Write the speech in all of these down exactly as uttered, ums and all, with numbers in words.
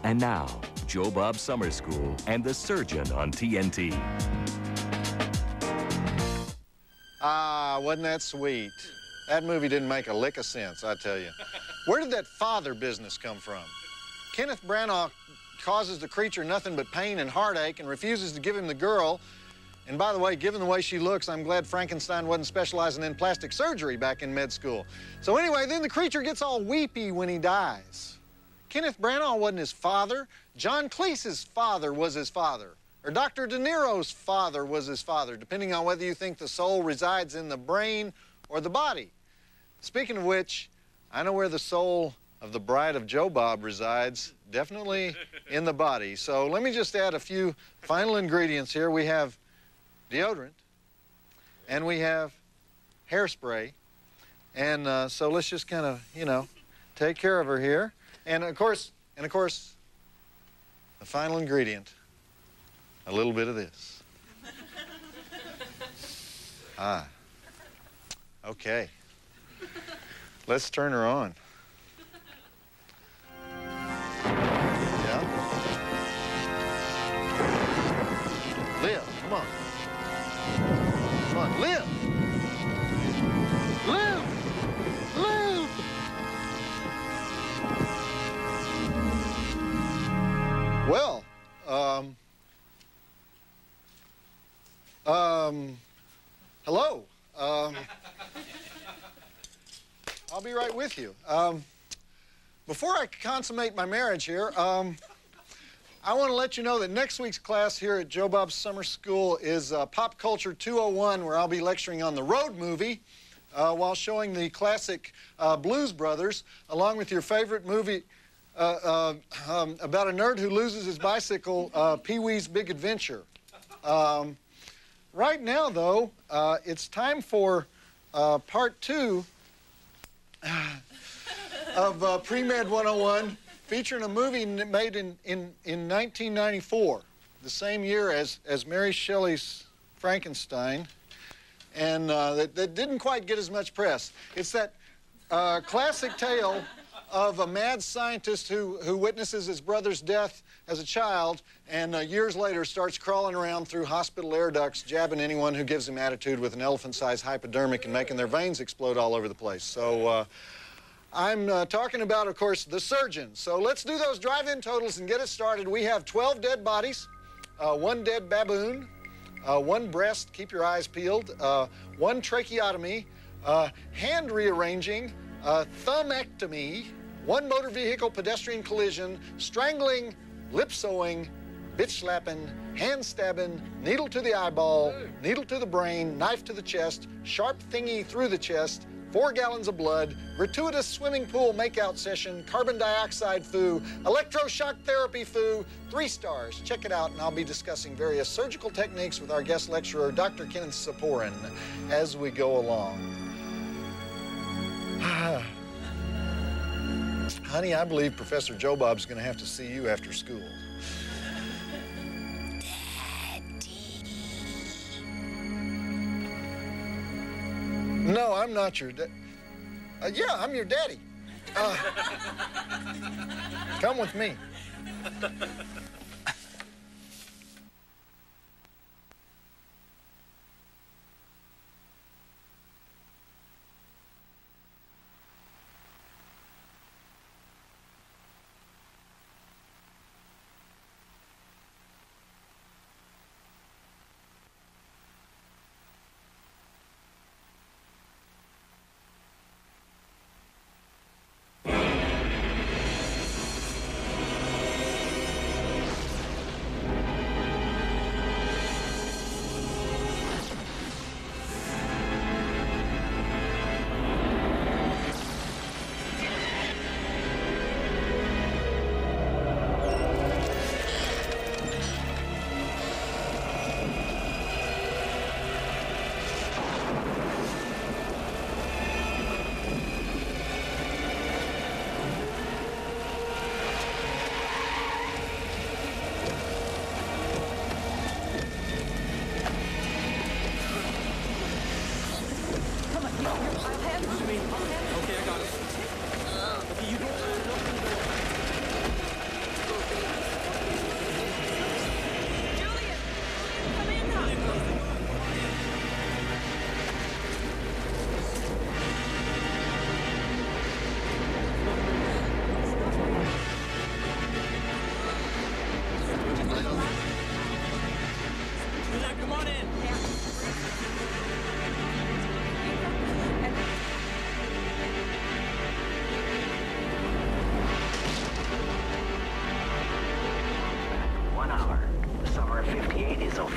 And now, Joe Bob Summer School and The Surgeon on T N T. Ah, wasn't that sweet? That movie didn't make a lick of sense, I tell you. Where did that father business come from? Kenneth Branagh causes the creature nothing but pain and heartache and refuses to give him the girl. And by the way, given the way she looks, I'm glad Frankenstein wasn't specializing in plastic surgery back in med school. So anyway, then the creature gets all weepy when he dies. Kenneth Branagh wasn't his father. John Cleese's father was his father. Or Doctor De Niro's father was his father, depending on whether you think the soul resides in the brain or the body. Speaking of which, I know where the soul of the bride of Joe Bob resides, definitely in the body. So let me just add a few final ingredients here. We have deodorant, and we have hairspray. And uh, so let's just kind of, you know, take care of her here. And of course, and of course, the final ingredient, a little bit of this. Ah, okay. Let's turn her on. Yeah? Liv, come on. Come on, Liv! Liv! Liv! Well, um... Um... Hello. Um... I'll be right with you. Um, before I consummate my marriage here, um, I want to let you know that next week's class here at Joe Bob's Summer School is uh, Pop Culture two oh one, where I'll be lecturing on the Road movie uh, while showing the classic uh, Blues Brothers, along with your favorite movie uh, uh, um, about a nerd who loses his bicycle, uh, Pee-wee's Big Adventure. Um, right now, though, uh, it's time for uh, part two of uh, Pre-Med one oh one, featuring a movie made in, in, in nineteen ninety-four, the same year as, as Mary Shelley's Frankenstein, and uh, that, that didn't quite get as much press. It's that uh, classic tale of a mad scientist who, who witnesses his brother's death as a child and uh, years later starts crawling around through hospital air ducts, jabbing anyone who gives him attitude with an elephant-sized hypodermic and making their veins explode all over the place. So uh, I'm uh, talking about, of course, The Surgeon. So let's do those drive-in totals and get it started. We have twelve dead bodies, uh, one dead baboon, uh, one breast, keep your eyes peeled, uh, one tracheotomy, uh, hand rearranging, uh, thumbectomy, one motor vehicle pedestrian collision, strangling, lip sewing, bitch slapping, hand stabbing, needle to the eyeball, needle to the brain, knife to the chest, sharp thingy through the chest, four gallons of blood, gratuitous swimming pool makeout session, carbon dioxide foo, electroshock therapy foo, three stars. Check it out, and I'll be discussing various surgical techniques with our guest lecturer, Doctor Kenneth Saporin, as we go along. Honey, I believe Professor Joe Bob's going to have to see you after school. Daddy. No, I'm not your dad. Uh, yeah, I'm your daddy. Uh, come with me.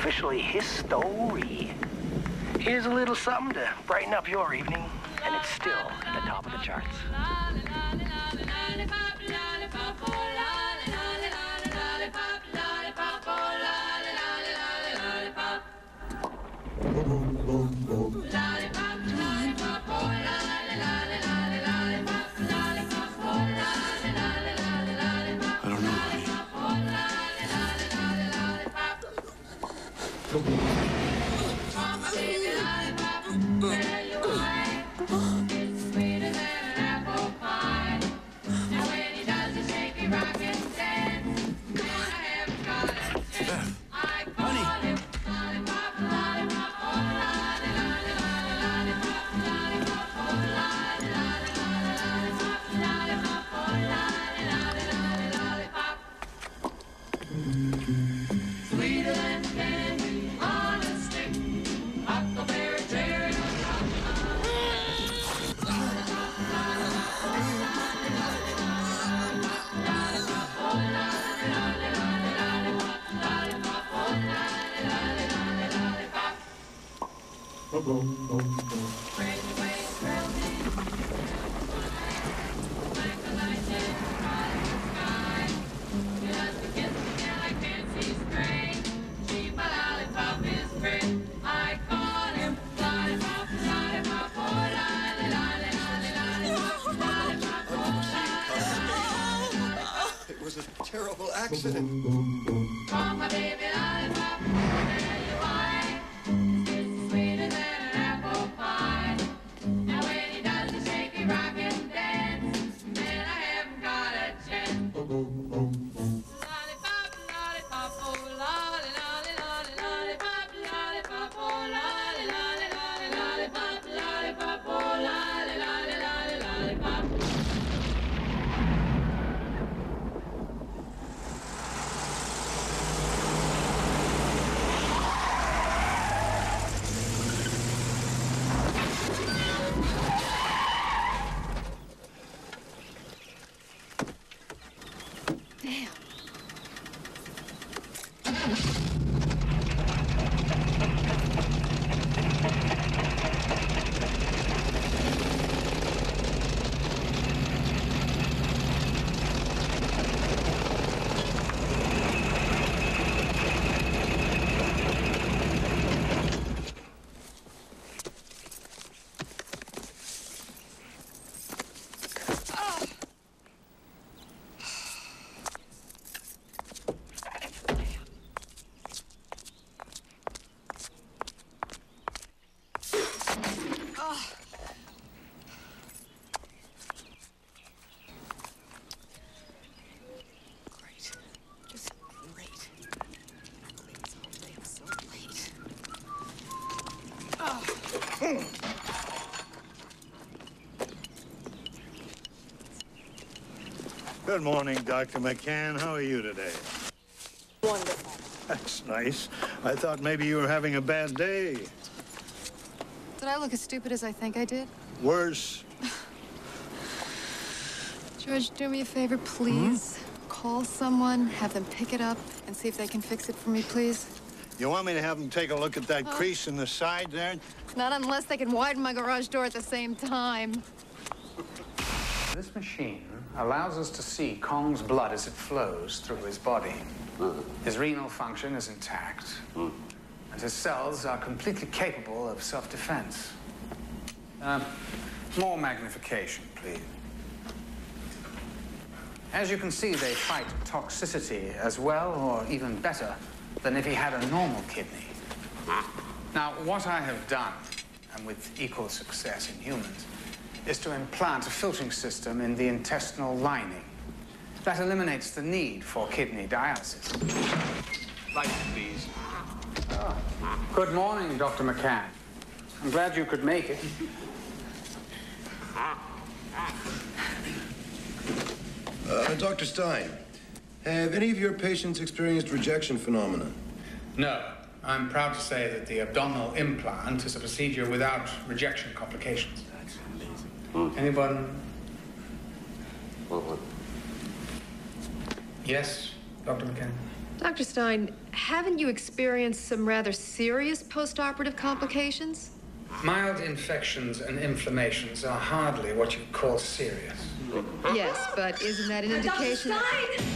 officially history. Here's a little something to brighten up your evening, and it's still at the top of the charts. I don't know, honey. It was a terrible accident. Good morning, Doctor McCann. How are you today? Wonderful. That's nice. I thought maybe you were having a bad day. Did I look as stupid as I think I did? Worse. George, do me a favor, please. Hmm? Call someone, have them pick it up, and see if they can fix it for me, please. You want me to have them take a look at that huh? crease in the side there? Not unless they can widen my garage door at the same time. This machine allows us to see Kong's blood as it flows through his body. Mm. His renal function is intact, mm. and his cells are completely capable of self-defense. Uh, more magnification, please. As you can see, they fight toxicity as well, or even better, than if he had a normal kidney. Now, what I have done, and with equal success in humans, is to implant a filtering system in the intestinal lining. That eliminates the need for kidney dialysis. Light, please. Oh. Good morning, Doctor McCann. I'm glad you could make it. Uh, Doctor Stein, have any of your patients experienced rejection phenomena? No. I'm proud to say that the abdominal implant is a procedure without rejection complications. That's amazing. Mm. Anyone? What, what? Yes, Doctor McCann. Doctor Stein, haven't you experienced some rather serious post-operative complications? Mild infections and inflammations are hardly what you'd call serious. Yes, but isn't that an indication? Doctor Stein!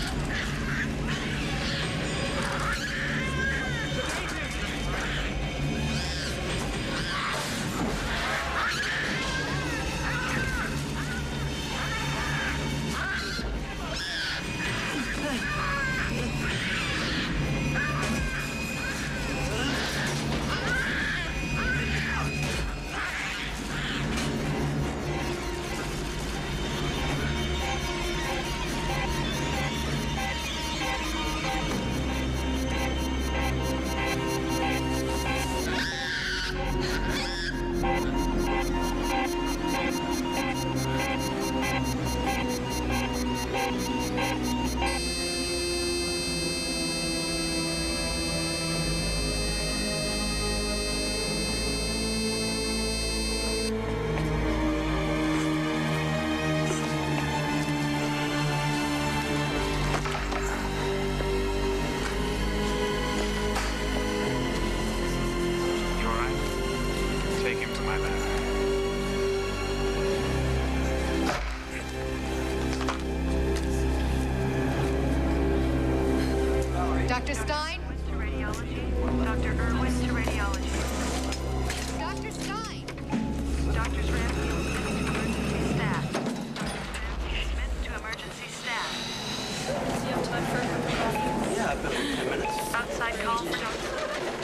Doctor Stein? To radiology. Doctor Irwin to radiology. Doctor Stein? Doctors Ramfield to emergency staff. Doctor Smith to emergency staff. Do you have time for a cup of coffee? Yeah, I've been like ten minutes. Outside call for Doctor.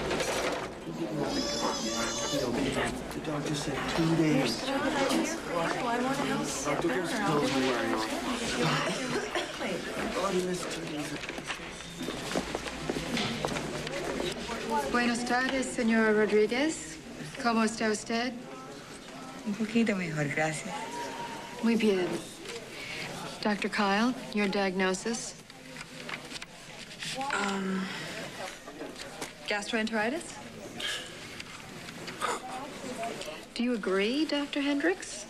The doctor said two days. I want to help Doctor Girls pills are wearing off. Oh, missed two days. Buenas tardes, señora Rodriguez. ¿Cómo está usted? Un poquito mejor, gracias. Muy bien. Doctor Kyle, your diagnosis? Um, gastroenteritis? Do you agree, Doctor Hendricks?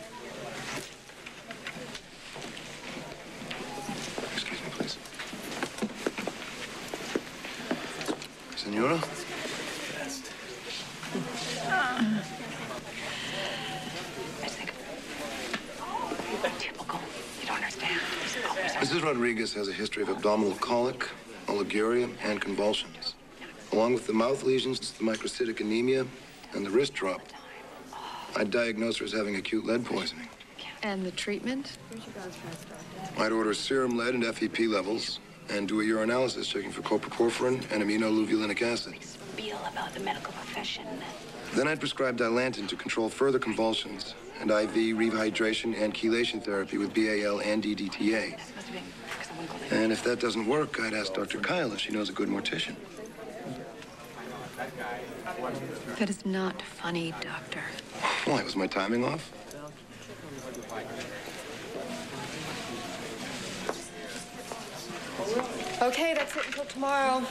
Excuse me, please. Senora? Typical. You don't understand. Missus Rodriguez has a history of abdominal colic, oliguria, and convulsions. Along with the mouth lesions, the microcytic anemia, and the wrist drop, I'd diagnose her as having acute lead poisoning. And the treatment? I'd order serum lead and F E P levels and do a urinalysis checking for coproporphyrin and aminoluvulinic acid. Feel about the medical profession. Then I'd prescribe Dilantin to control further convulsions and I V rehydration and chelation therapy with B A L and D D T A. And if that doesn't work, I'd ask Doctor Kyle if she knows a good mortician. That is not funny, Doctor. Why, was my timing off? Okay, that's it until tomorrow.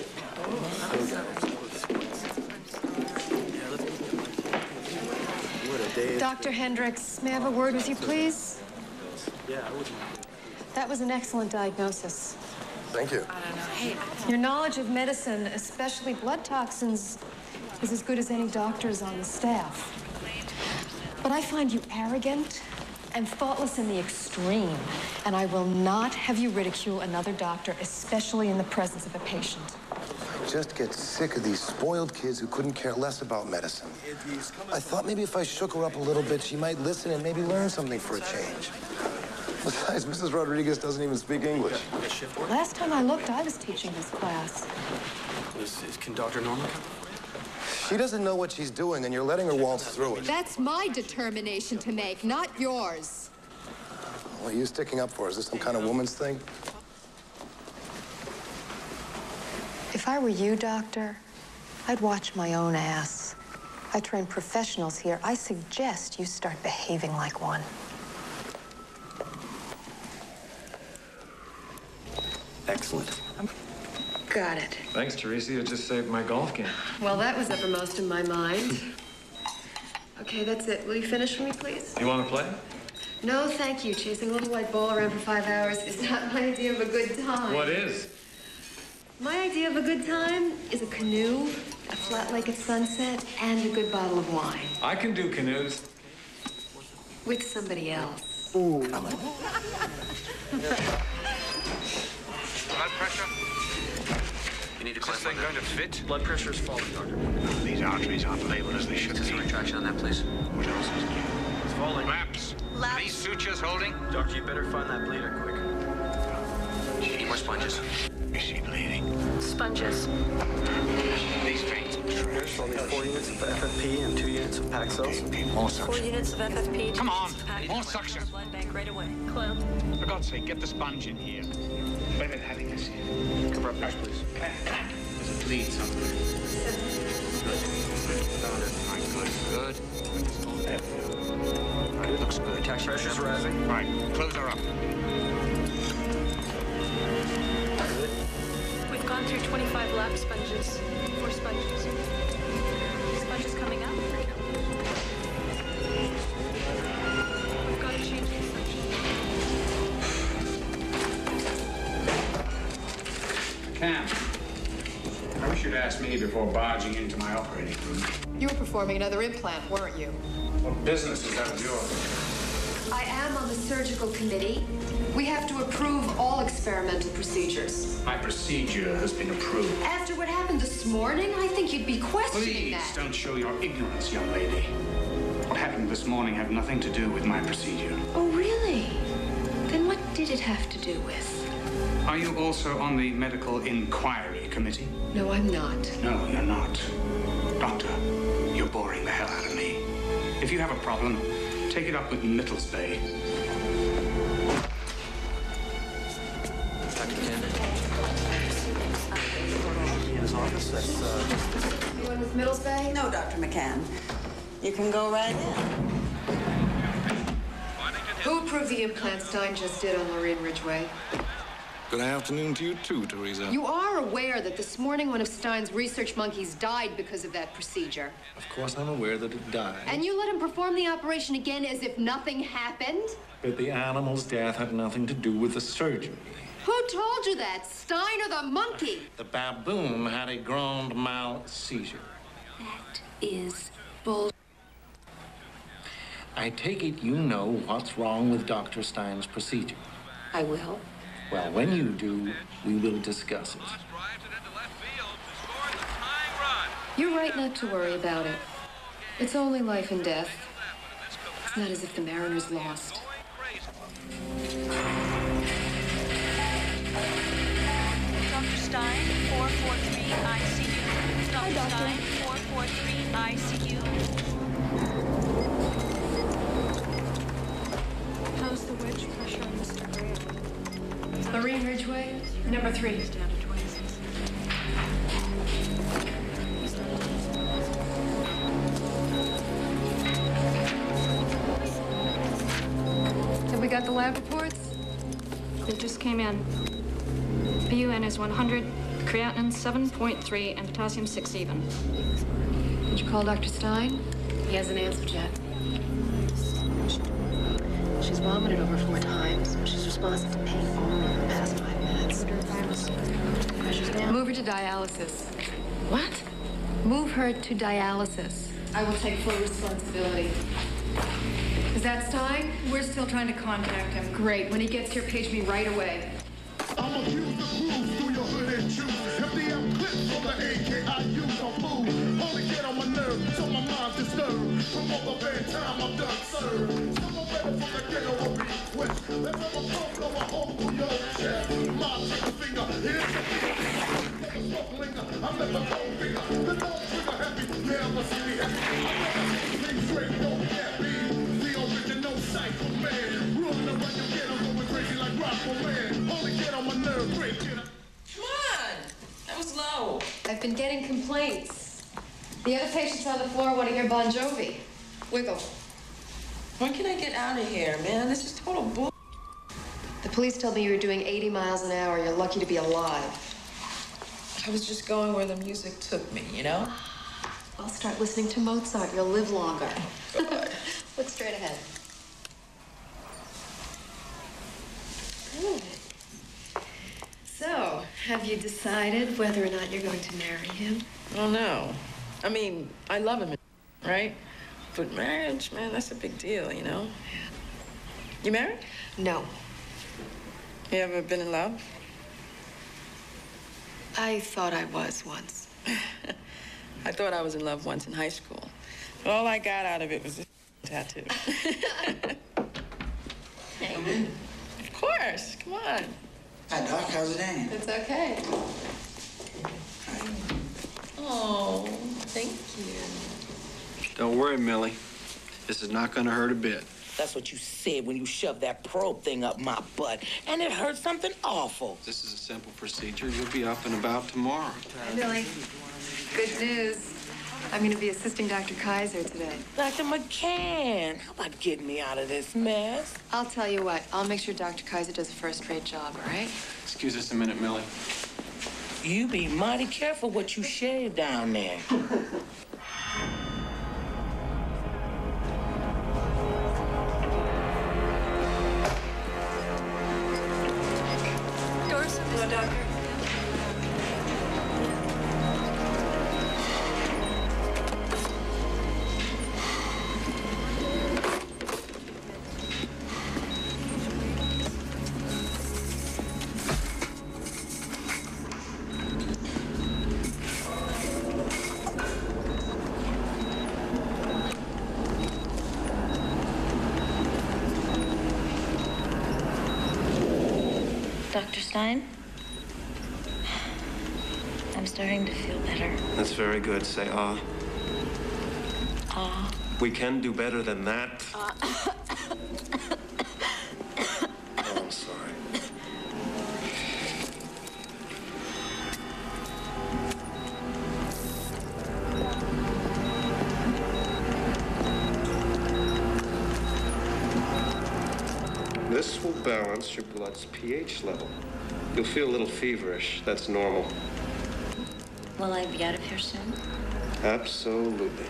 Doctor Hendricks, may I have a word with you, please? Yeah, I wouldn't. That was an excellent diagnosis. Thank you. Your knowledge of medicine, especially blood toxins, is as good as any doctor's on the staff. But I find you arrogant and thoughtless in the extreme, and I will not have you ridicule another doctor, especially in the presence of a patient. I just get sick of these spoiled kids who couldn't care less about medicine. I thought maybe if I shook her up a little bit, she might listen and maybe learn something for a change. Besides, Missus Rodriguez doesn't even speak English. Last time I looked, I was teaching this class. Is, is, can Doctor Norman come? She doesn't know what she's doing, and you're letting her waltz through it. That's my determination to make, not yours. What are you sticking up for? Is this some kind of woman's thing? If I were you, Doctor, I'd watch my own ass. I train professionals here. I suggest you start behaving like one. Excellent. Got it. Thanks, Teresa. You just saved my golf game. Well, that was uppermost in my mind. Okay, that's it. Will you finish for me, please? You want to play? No, thank you. Chasing a little white ball around for five hours is not my idea of a good time. What is? My idea of a good time is a canoe, a flat lake at sunset, and a good bottle of wine. I can do canoes. With somebody else. Ooh. Blood pressure? You need to climb. Is this thing going to fit? Blood pressure is falling, Doctor. These arteries aren't labeled as they should Is be. there a retraction on that, please? What else is new? It's falling. Laps. Laps. These sutures holding? Doctor, you better find that bleeder quick. Need more sponges. Is she bleeding? Sponges. These veins are trash. Only four units of F F P and two units of packed cells. More Four suction. units of F F P. Come on, more suction. Blood bank right away. Clamp. For God's sake, get the sponge in here. Wait a minute, having this here. Cover up nurse, please. There's a bleed somewhere. Good. Good. Good. It looks good. Pressure's rising. Right, close her up. We've gone through twenty-five lap sponges. Four sponges. Sponges coming up. We've got to change the suction. Cam, I wish you'd asked me before barging into my operating room. You were performing another implant, weren't you? What business is that of yours? I am on the surgical committee. We have to approve all experimental procedures. My procedure has been approved. After what happened this morning, I think you'd be questioning Please that. don't show your ignorance, young lady. What happened this morning had nothing to do with my procedure. Oh, really? Then what did it have to do with? Are you also on the medical inquiry committee? No, I'm not. No, you're not. Doctor, you're boring the hell out of me. If you have a problem, take it up with Mittlesbay. Doctor McCann. In his office, that's, uh... You in with Mittlesbay? No, Doctor McCann. You can go right in. Who approved the implant Stein just did on Lorraine Ridgway? Good afternoon to you too, Teresa. You are aware that this morning one of Stein's research monkeys died because of that procedure. Of course, I'm aware that it died. And you let him perform the operation again as if nothing happened? But the animal's death had nothing to do with the surgery. Who told you that, Stein or the monkey? The baboon had a grand mal seizure. That is bull. I take it you know what's wrong with Doctor Stein's procedure. I will. Well, when you do, we will discuss it. You're right not to worry about it. It's only life and death. It's not as if the Mariners lost. Doctor Stein, four four three I C U. Doctor Hi, Stein, four four three I C U. How's the wedge pressure on Mister Graham? Lorraine Ridgway, number three. He's down to twenty-six. Have we got the lab reports? They just came in. P U N is one hundred, creatinine seven point three, and potassium six even. Did you call Doctor Stein? He hasn't answered yet. She's vomited over four times. She's responsive to pain only for the past five minutes. Pressure's down. Move her to dialysis. What? Move her to dialysis. I will take full responsibility. Is that Stein? We're still trying to contact him. Great. When he gets here, page me right away. I'm a use the cruise through your hood and choose. Empty out clips from the A K I use on food. Only get on my nerves, so my mind's disturbed. From all the bad time I'm done served. Someone better from the ghetto will request. Let's have a pump, blow a hole through your chest. My trigger finger, here's the struggling. I'm never going finger. The dog trigger happy, never see me happy. I never see things straight, don't get me. The original psycho man. Ruling around your ghetto, going crazy like Rocco Man. Only get on my nerves, great kid. Come on! That was low. I've been getting complaints. The other patients on the floor want to hear Bon Jovi. Wiggle. When can I get out of here, man? This is total bull. The police told me you were doing eighty miles an hour. You're lucky to be alive. I was just going where the music took me, you know? I'll start listening to Mozart. You'll live longer. Good. Look straight ahead. Good. So, Have you decided whether or not you're going to marry him? Oh, no. I mean, I love him, right? But marriage, man, that's a big deal, you know? You married? No. You ever been in love? I thought I was once. I thought I was in love once in high school. But all I got out of it was this tattoo. Of course. Come on. Hi, Doc. How's it going? It's okay. Oh, thank you. Don't worry, Millie. This is not going to hurt a bit. That's what you said when you shoved that probe thing up my butt, and it hurt something awful. This is a simple procedure. You'll be up and about tomorrow. Hi, Billy. Good news. I'm going to be assisting Doctor Kaiser today. Doctor McCann, how about getting me out of this mess? I'll tell you what. I'll make sure Doctor Kaiser does a first-rate job, all right? Excuse us a minute, Millie. You be mighty careful what you shave down there. Doris, hello, doctor. Doctor Stein? I'm starting to feel better. That's very good. Say ah. Ah. We can do better than that. Ah. Oh, I'm sorry. This will balance your blood's pH level. You'll feel a little feverish. That's normal. Will I be out of here soon? Absolutely.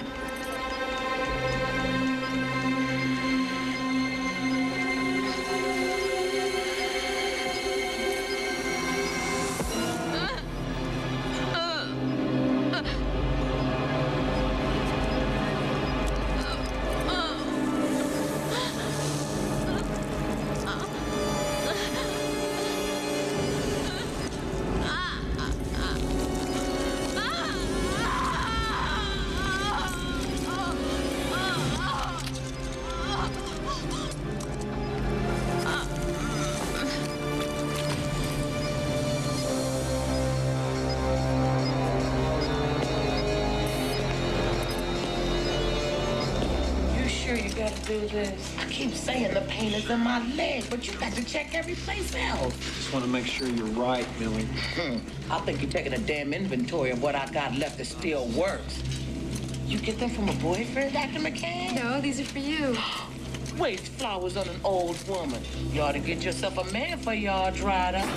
Do this. I keep saying the pain is in my leg, but you got to check every place else. Just want to make sure you're right, Millie. Hmm. I think you're taking a damn inventory of what I got left that still works. You get them from a boyfriend, Doctor McCann? No, these are for you. Waste flowers on an old woman. You ought to get yourself a man for y'all dried up.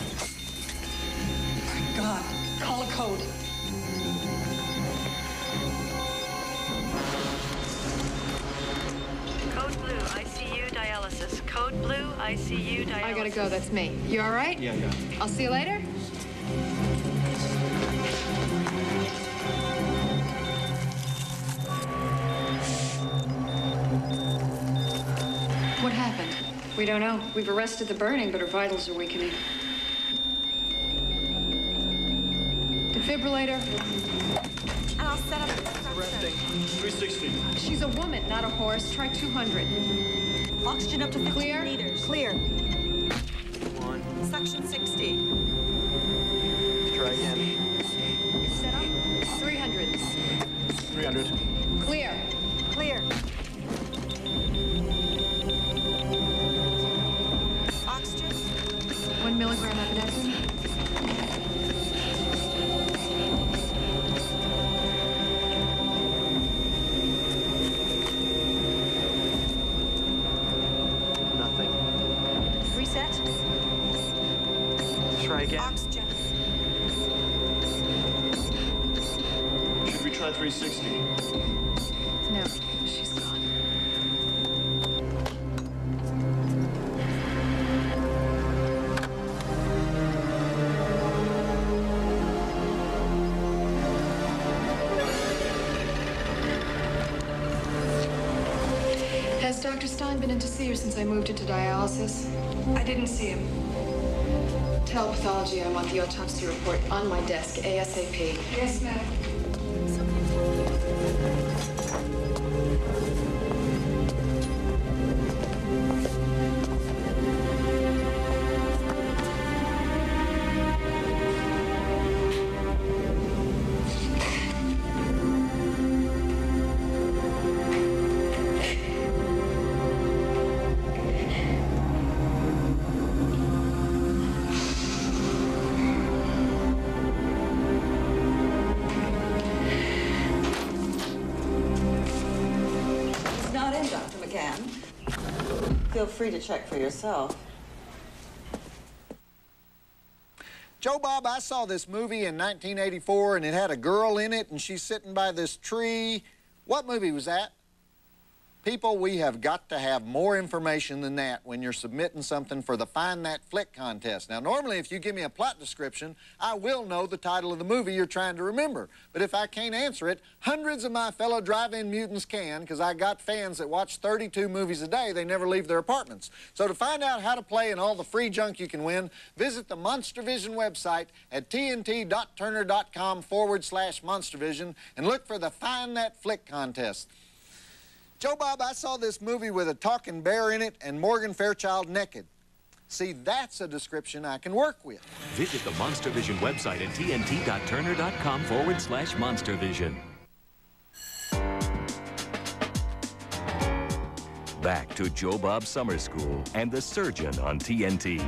God, call a code. Code Blue, I C U dialysis. Code Blue, I C U dialysis. I gotta go. That's me. You all right? Yeah, yeah. I'll see you later. What happened? We don't know. We've arrested the burning, but her vitals are weakening. Defibrillator. I'll set up the Arresting. three sixty. She's a woman, not a horse. Try two hundred. Oxygen up to fifteen Clear? liters. Clear. One. Suction sixty. Try again. Set up. three hundred. three hundred. Clear. Clear. Oxygen. One milligram epinephrine. Reset. Try again. Oxygen. Should we try three sixty? No, she's gone. Doctor Stein been in to see her since I moved into dialysis? I didn't see him. Tell pathology I want the autopsy report on my desk ASAP. Yes, ma'am. Feel free to check for yourself. Joe Bob, I saw this movie in nineteen eighty-four, and it had a girl in it, and she's sitting by this tree. What movie was that? People, we have got to have more information than that when you're submitting something for the Find That Flick contest. Now, normally, if you give me a plot description, I will know the title of the movie you're trying to remember. But if I can't answer it, hundreds of my fellow drive-in mutants can, because I got fans that watch thirty-two movies a day. They never leave their apartments. So to find out how to play and all the free junk you can win, visit the MonsterVision website at tnt.turner.com forward slash MonsterVision and look for the Find That Flick contest. Joe Bob, I saw this movie with a talking bear in it and Morgan Fairchild naked. See, that's a description I can work with. Visit the MonsterVision website at tnt.turner.com forward slash MonsterVision. Back to Joe Bob Summer School and The Surgeon on T N T.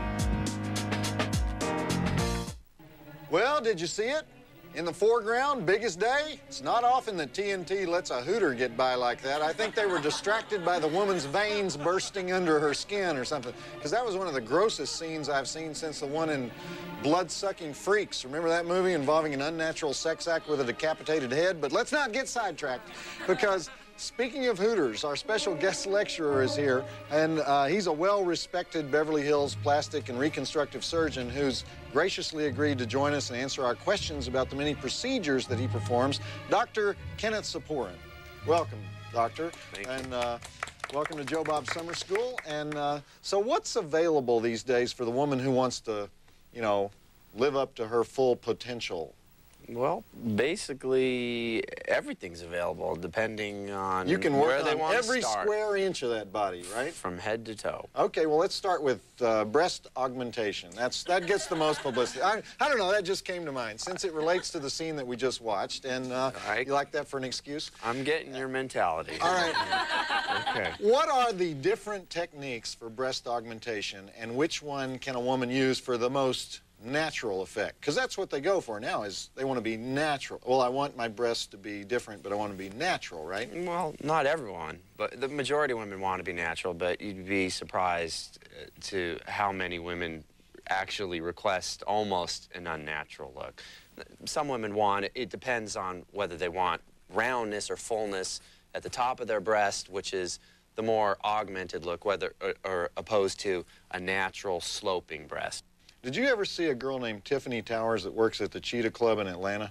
Well, did you see it? In the foreground, biggest day. It's not often that T N T lets a hooter get by like that. I think they were distracted by the woman's veins bursting under her skin or something, because that was one of the grossest scenes I've seen since the one in Blood-Sucking Freaks. Remember that movie involving an unnatural sex act with a decapitated head? But let's not get sidetracked, because speaking of hooters, our special guest lecturer is here, and uh, he's a well-respected Beverly Hills plastic and reconstructive surgeon who's graciously agreed to join us and answer our questions about the many procedures that he performs. Doctor Kenneth Saporin. Welcome, Doctor. Thank you. And uh, welcome to Joe Bob Summer School. And uh, so what's available these days for the woman who wants to, you know, live up to her full potential? Well, basically, everything's available depending on You can work where they on want every to start. square inch of that body, right? From head to toe. Okay, well, let's start with uh, breast augmentation. That's That gets the most publicity. I, I don't know, that just came to mind, since it relates to the scene that we just watched. And uh, right. You like that for an excuse? I'm getting your mentality. All right. Okay. What are the different techniques for breast augmentation, and which one can a woman use for the most natural effect? Because that's what they go for now, is they want to be natural. Well, I want my breasts to be different, but I want to be natural, right? Well, not everyone, but the majority of women want to be natural, but you'd be surprised uh, to how many women actually request almost an unnatural look. Some women want it. It depends on whether they want roundness or fullness at the top of their breast, which is the more augmented look, whether or, or opposed to a natural sloping breast. Did you ever see a girl named Tiffany Towers that works at the Cheetah Club in Atlanta?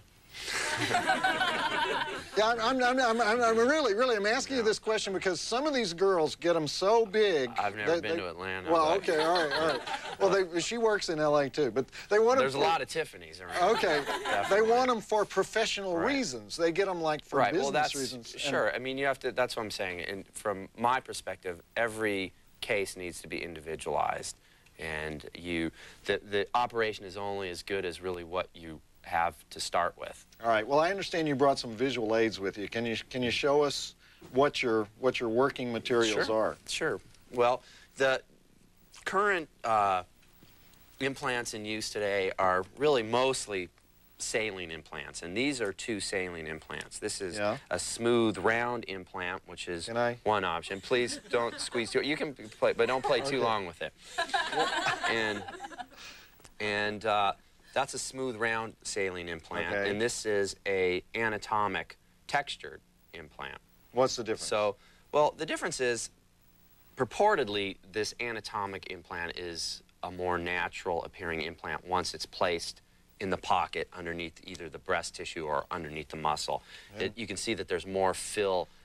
Yeah, I'm, I'm, I'm, I'm, I'm really, really, I'm asking you this question because some of these girls get them so big. I've never they, been they, to Atlanta. Well, but... okay, all right, all right. Well, they, she works in L A too, but they want them. There's for, a lot of Tiffany's around. Okay, they want them for professional right. reasons. They get them like for right. business well, that's, reasons. Sure. And, I mean, you have to. That's what I'm saying. And from my perspective, every case needs to be individualized, and you, the the operation is only as good as really what you have to start with. All right. Well, I understand you brought some visual aids with you. Can you can you show us what your what your working materials sure. are? Sure. Well, the current uh, implants in use today are really mostly saline implants, and these are two saline implants. This is yeah. a smooth round implant, which is one option. Please don't squeeze too. You can play, but don't play too okay. long with it. and and. Uh, That's a smooth, round saline implant, okay. and this is a anatomic textured implant. What's the difference? So, well, the difference is, purportedly, this anatomic implant is a more natural-appearing implant once it's placed in the pocket underneath either the breast tissue or underneath the muscle. Yeah. It, you can see that there's more fill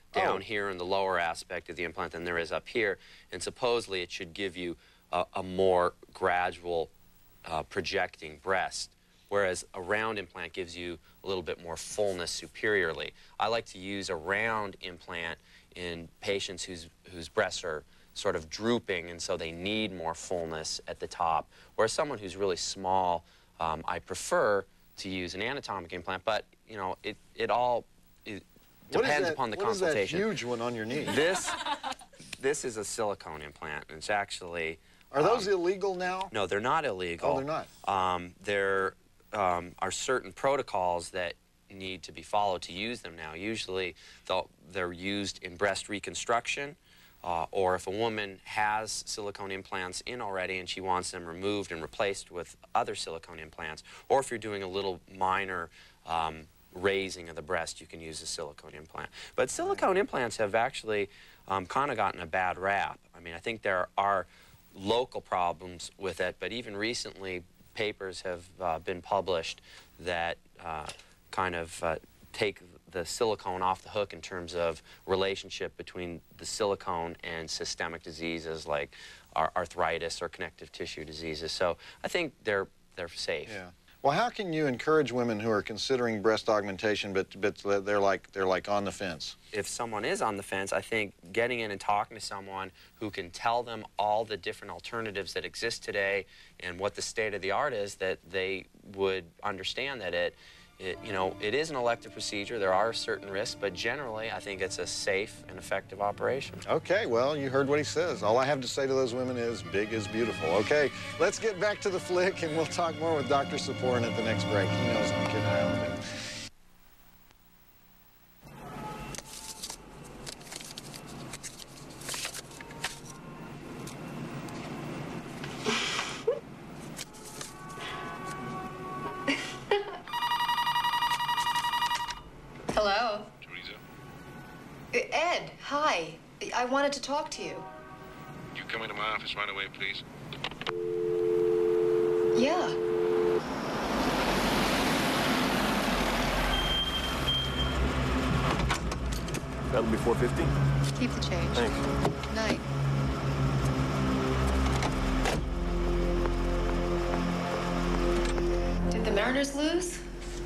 down Oh. here in the lower aspect of the implant than there is up here, and supposedly it should give you a, a more gradual uh, projecting breast, whereas a round implant gives you a little bit more fullness superiorly. I like to use a round implant in patients whose, whose breasts are sort of drooping, and so they need more fullness at the top, whereas someone who's really small, um, I prefer to use an anatomic implant, but, you know, it, it all it What is depends that- upon the what is that consultation. huge one on your knee? This, this is a silicone implant, and it's actually... Are those um, illegal now? No, they're not illegal. Oh, they're not? Um, there um, are certain protocols that need to be followed to use them now. Usually, they'll, they're used in breast reconstruction, uh, or if a woman has silicone implants in already and she wants them removed and replaced with other silicone implants, or if you're doing a little minor um, raising of the breast, you can use a silicone implant. But silicone implants have actually um, kind of gotten a bad rap. I mean, I think there are local problems with it, but even recently papers have uh, been published that uh, kind of uh, take the silicone off the hook in terms of relationship between the silicone and systemic diseases like ar arthritis or connective tissue diseases. So I think they're, they're safe. Yeah. Well, how can you encourage women who are considering breast augmentation, but, but they're, like, they're like on the fence? If someone is on the fence, I think getting in and talking to someone who can tell them all the different alternatives that exist today and what the state of the art is, that they would understand that it, it you know, it is an elective procedure. There are certain risks, but generally I think it's a safe and effective operation. Okay, well, you heard what he says. All I have to say to those women is big is beautiful. Okay, let's get back to the flick, and we'll talk more with Doctor Saporin at the next break. He knows I'm kidding around with him. Hello? Teresa? Ed, hi. I wanted to talk to you. You come into my office right away, please. Yeah. That'll be four fifty. Keep the change. Thanks. Night. Did the Mariners lose?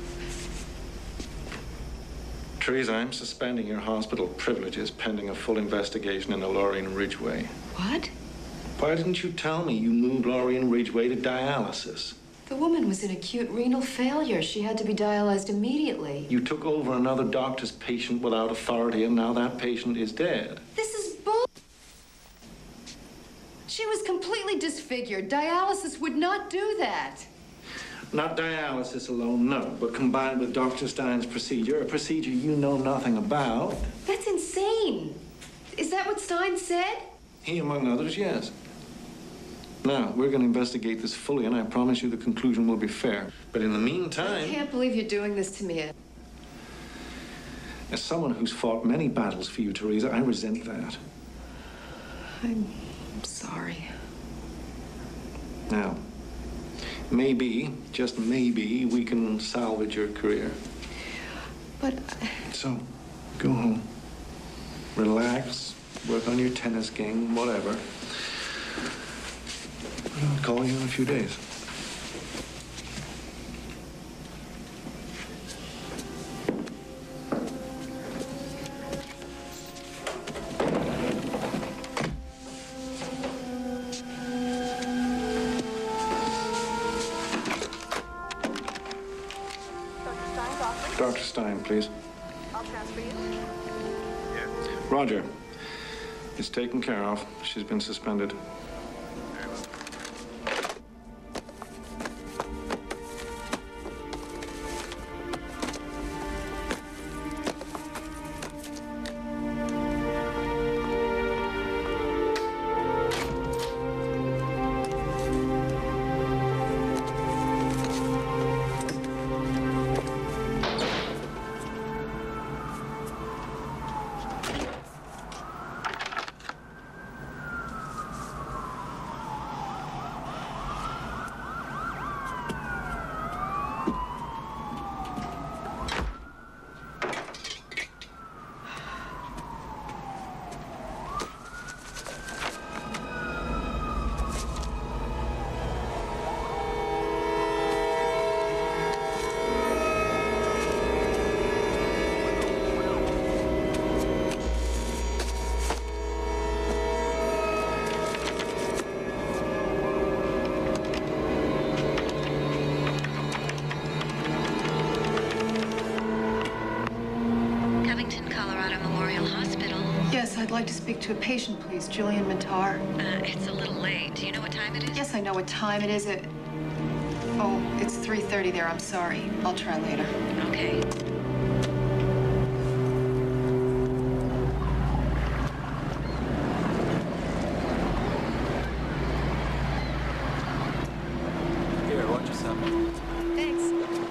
Teresa, I'm suspending your hospital privileges pending a full investigation into Lorraine Ridgway. What? Why didn't you tell me you moved Lorraine Ridgway to dialysis? The woman was in acute renal failure. She had to be dialyzed immediately. You took over another doctor's patient without authority, and now that patient is dead. This is bull. She was completely disfigured. Dialysis would not do that. Not dialysis alone, no, but combined with Doctor Stein's procedure, a procedure you know nothing about. That's insane. Is that what Stein said? He, among others, yes. Now, we're going to investigate this fully, and I promise you the conclusion will be fair. But in the I meantime, can't believe you're doing this to me, Ed. as someone who's fought many battles for you, Teresa, I resent that. I'm sorry. Now, maybe, just maybe, we can salvage your career. But... So, go home. Relax. Work on your tennis game, whatever. I'll call you in a few days. Doctor Stein, please. I'll transfer you. Roger. It's taken care of. She's been suspended. like to speak to a patient, please. Julian Mintar. Uh, it's a little late. Do you know what time it is? Yes, I know what time it is. It... Oh, it's three thirty there. I'm sorry. I'll try later. Okay. Here, watch yourself. Thanks.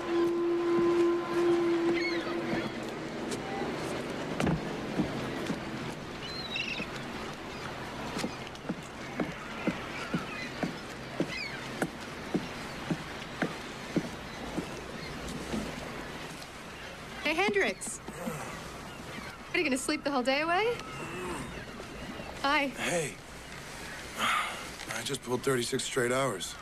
Hey, Hendrix. Are you gonna sleep the whole day away? Hi. Hey. I just pulled thirty-six straight hours.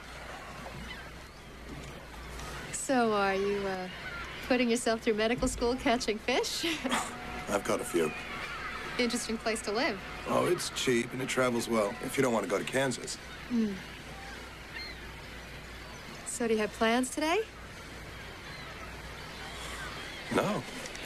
So, are you, uh, putting yourself through medical school catching fish? I've got a few. Interesting place to live. Oh, it's cheap and it travels well, if you don't want to go to Kansas. Hmm. So, do you have plans today? No.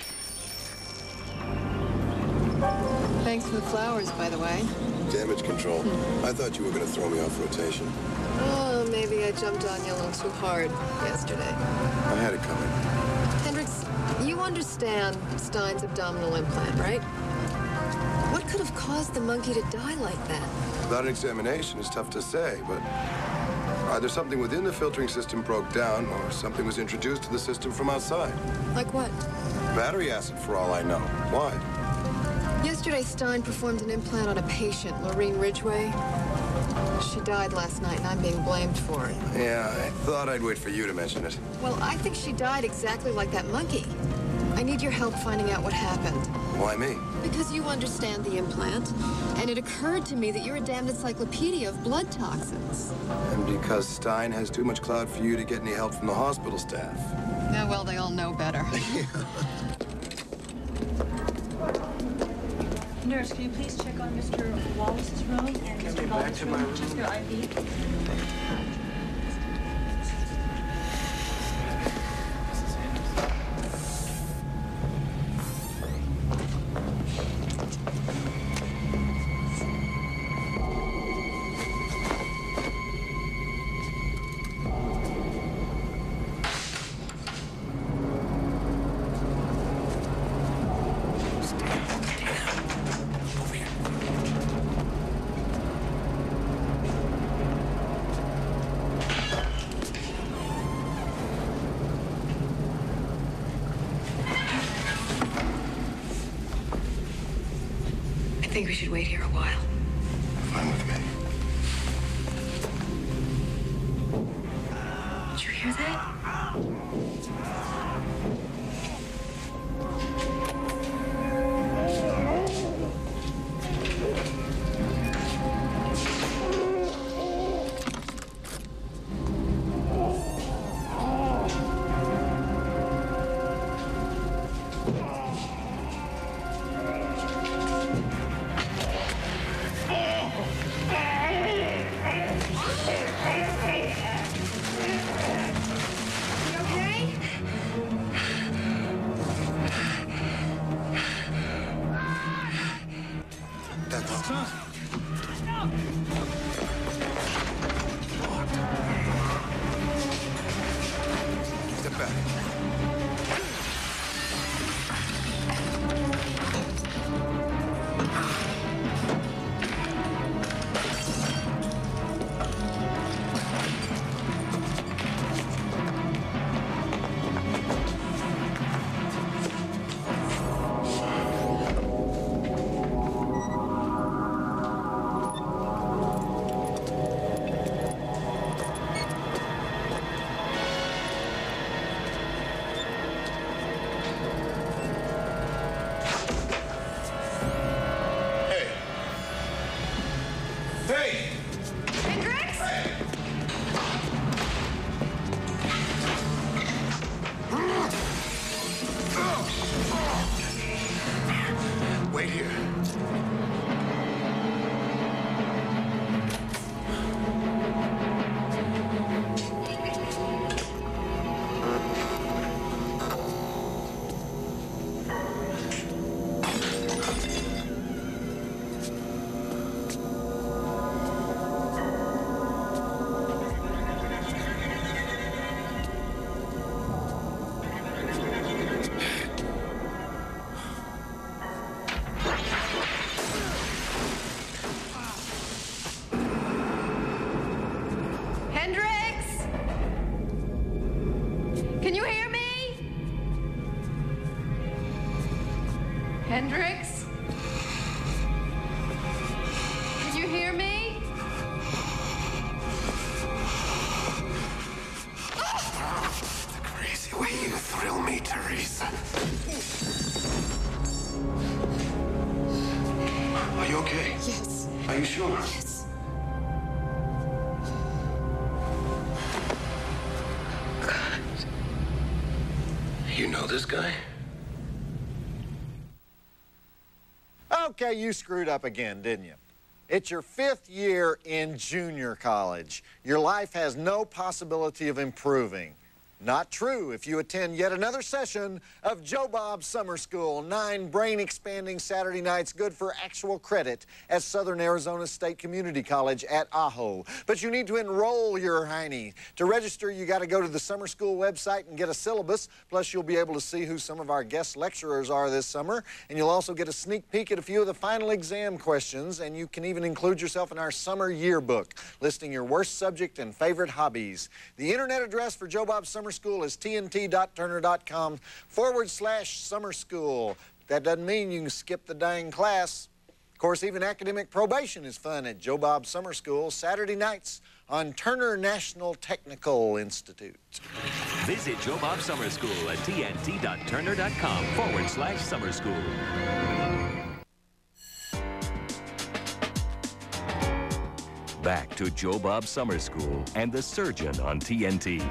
Thanks for the flowers, by the way. Damage control. I thought you were going to throw me off rotation. Oh, maybe I jumped on you a little too hard yesterday. I had it coming. Hendrix, you understand Stein's abdominal implant, right? What could have caused the monkey to die like that? Without an examination, it's tough to say, but either something within the filtering system broke down or something was introduced to the system from outside. Like what? Battery acid, for all I know. Why? Yesterday, Stein performed an implant on a patient, Lorene Ridgway. She died last night, and I'm being blamed for it. Yeah, I thought I'd wait for you to mention it. Well, I think she died exactly like that monkey. I need your help finding out what happened. Why me? Because you understand the implant, and it occurred to me that you're a damned encyclopedia of blood toxins. And because Stein has too much clout for you to get any help from the hospital staff. Yeah, well, they all know better. Nurse, can you please check on Mister Wallace's room and Mister Wallace's room? Check their I V. I think we should wait here a while. Fine with me. Did you hear that? Hendrix? Can you hear me? The crazy way you thrill me, Teresa. Are you okay? Yes. Are you sure? Yes. You know this guy? Okay, you screwed up again, didn't you? It's your fifth year in junior college. Your life has no possibility of improving. Not true if you attend yet another session of Joe Bob Summer School. Nine brain-expanding Saturday nights, good for actual credit at Southern Arizona State Community College at Ajo. But you need to enroll your hiney. To register, you got to go to the summer school website and get a syllabus. Plus, you'll be able to see who some of our guest lecturers are this summer. And you'll also get a sneak peek at a few of the final exam questions. And you can even include yourself in our summer yearbook, listing your worst subject and favorite hobbies. The internet address for Joe Bob Summer School is tnt.turner.com forward slash summer school. That doesn't mean you can skip the dang class. Of course, even academic probation is fun at Joe Bob Summer School, Saturday nights on Turner National Technical Institute. Visit Joe Bob Summer School at tnt.turner.com forward slash summer school. Back to Joe Bob Summer School and The Surgeon on T N T.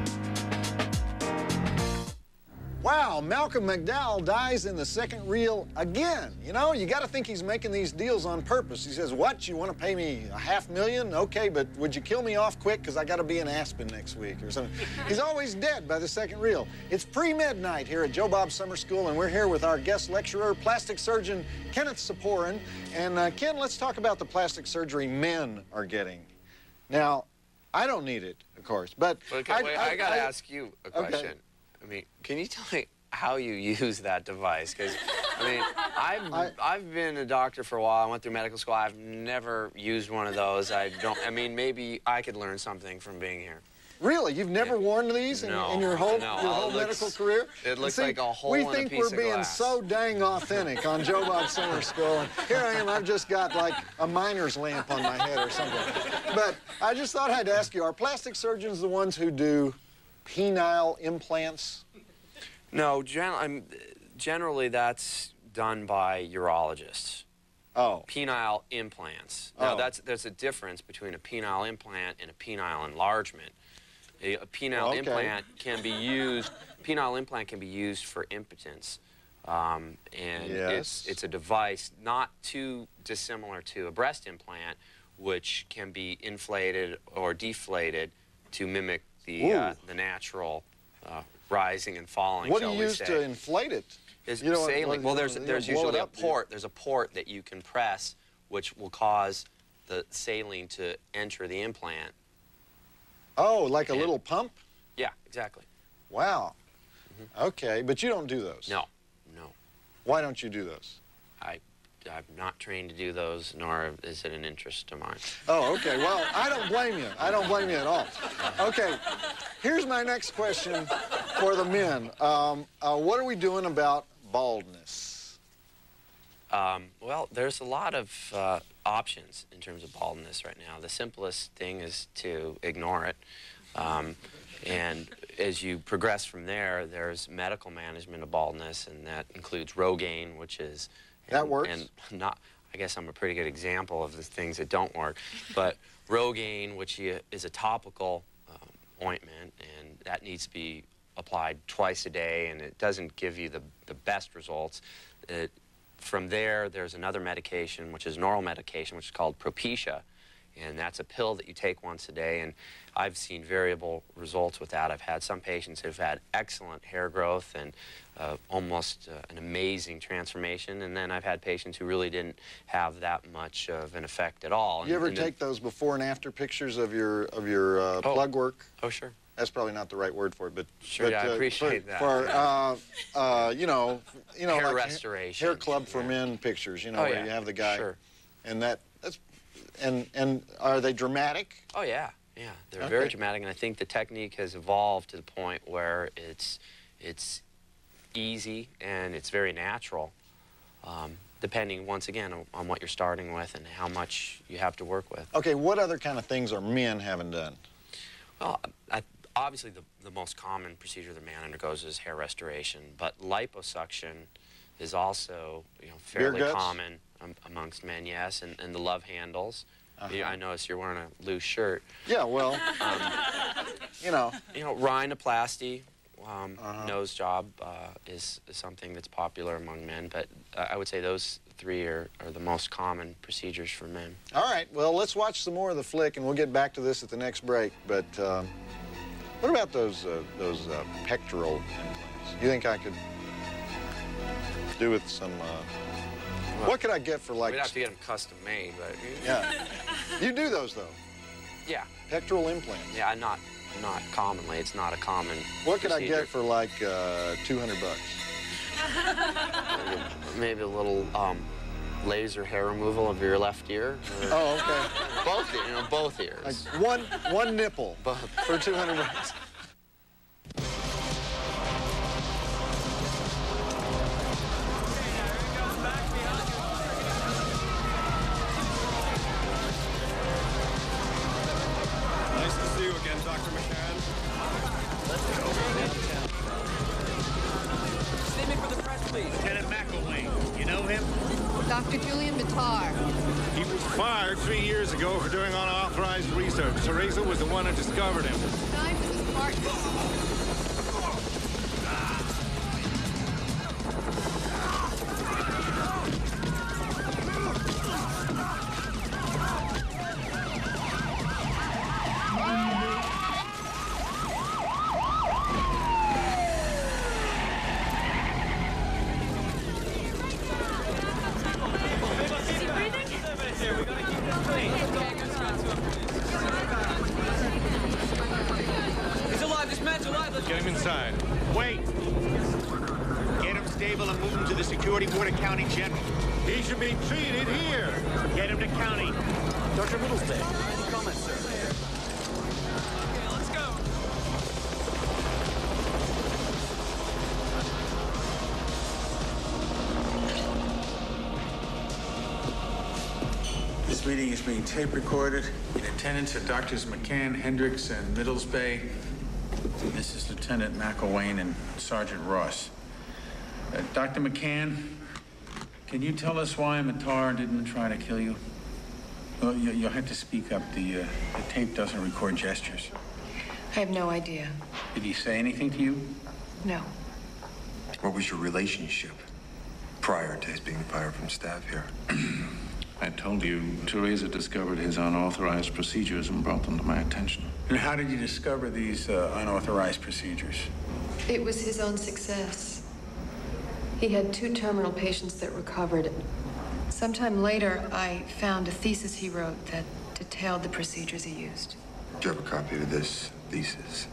Wow, Malcolm McDowell dies in the second reel again. You know, you got to think he's making these deals on purpose. He says, what, you want to pay me a half million? Okay, but would you kill me off quick because I got to be in Aspen next week or something? He's always dead by the second reel. It's pre-midnight here at Joe Bob Summer School, and we're here with our guest lecturer, plastic surgeon Kenneth Seporin. And uh, Ken, let's talk about the plastic surgery men are getting. Now, I don't need it, of course, but... Okay, I, wait, I, I, got to I, ask you a question. Okay. I mean, can you tell me how you use that device? Because, I mean, I've, I, I've been a doctor for a while. I went through medical school. I've never used one of those. I don't, I mean, maybe I could learn something from being here. Really? You've never Yeah. worn these in, No, in your whole, no. your Oh, whole it looks- medical career? it looks See, like a hole we in a think piece we're of being glass. so dang authentic on Joe Bob Summer School, and here I am, I've just got like a miner's lamp on my head or something. But I just thought I'd ask you, are plastic surgeons the ones who do penile implants? No, gen I'm, generally that's done by urologists. Oh. Penile implants. Now, Oh. that's, there's a difference between a penile implant and a penile enlargement. A, a penile Okay. implant can be used, penile implant can be used for impotence. Um, and Yes. it's, it's a device not too dissimilar to a breast implant, which can be inflated or deflated to mimic the, uh, Ooh. the natural uh, rising and falling, What do shall you we use say. to inflate it? Is You know what- saline. what- Well, you there's know, you there's know, blow it usually a up, do you? port. There's a port that you can press, which will cause the saline to enter the implant. Oh, like a And- little pump? Yeah, exactly. Wow. Okay, but you don't do those? No, no. Why don't you do those? I, I'm not trained to do those, nor is it an interest of mine. Oh, okay. Well, I don't blame you. I don't blame you at all. Okay, here's my next question for the men. Um, uh, what are we doing about baldness? Um, well, there's a lot of uh, options in terms of baldness right now. The simplest thing is to ignore it. Um, and as you progress from there, there's medical management of baldness, and that includes Rogaine, which is... That and, works? And not, I guess I'm a pretty good example of the things that don't work. But Rogaine, which is a topical um, ointment, and that needs to be applied twice a day, and it doesn't give you the, the best results. It, from there, there's another medication, which is an oral medication, which is called Propecia, and that's a pill that you take once a day, and I've seen variable results with that. I've had some patients who've had excellent hair growth and uh, almost uh, an amazing transformation, and then I've had patients who really didn't have that much of an effect at all. You ever and, and take those before and after pictures of your of your uh, Oh. plug work? Oh, sure. That's probably not the right word for it, but Sure, but, yeah, I uh, appreciate for, that. For uh, uh, you know, you know, Hair like restoration. hair club for men pictures. You know, Oh, where yeah. you have the guy, Sure. and that that's, and and are they dramatic? Oh, yeah, yeah. They're Okay. very dramatic, and I think the technique has evolved to the point where it's, it's easy and it's very natural. um, depending, once again, on, on what you're starting with and how much you have to work with. Okay, what other kind of things are men having done? Well, I, obviously the, the most common procedure the man undergoes is hair restoration, but liposuction is also, you know, fairly common um, amongst men, yes, and, and the love handles. Uh-huh. You know, I notice you're wearing a loose shirt. Yeah, well, um, you know. You know, rhinoplasty, um, uh-huh. nose job uh, is, is something that's popular among men, but uh, I would say those three are, are the most common procedures for men. All right, well, let's watch some more of the flick, and we'll get back to this at the next break. But um, what about those, uh, those uh, pectoral implants? You think I could do with some, uh, well, what could I get for like... We'd have to get them custom made, but... Yeah. You do those, though? Yeah. Pectoral implants? Yeah, not, not commonly. It's not a common What could procedure. I get for like uh, two hundred bucks? maybe, maybe a little um, laser hair removal of your left ear. Or oh, okay. Both, you know, both ears. Like one, one nipple both. For two hundred bucks. Nice to see you again, Doctor McCann. Let's go. Statement for the press, please. Lieutenant McElwain. You know him? Doctor Julian Vittar. He was fired three years ago for doing unauthorized research. Teresa was the one who discovered him. Knives in his partner. Get him inside. Wait. Get him stable and move him to the security board of County General. He should be treated here. Get him to county. Doctor Middlesbrough. Any comments, sir? Okay, let's go. This meeting is being tape recorded. In attendance are Doctors McCann, Hendricks, and Middlesbrough. This is Lieutenant McElwain and Sergeant Ross. Uh, Doctor McCann, can you tell us why Matar didn't try to kill you? Well, you, you'll have to speak up. The, uh, the tape doesn't record gestures. I have no idea. Did he say anything to you? No. What was your relationship prior to his being fired from staff here? I told you, Teresa discovered his unauthorized procedures and brought them to my attention. And how did you discover these uh, unauthorized procedures? It was his own success. He had two terminal patients that recovered. Sometime later, I found a thesis he wrote that detailed the procedures he used. Do you have a copy of this thesis?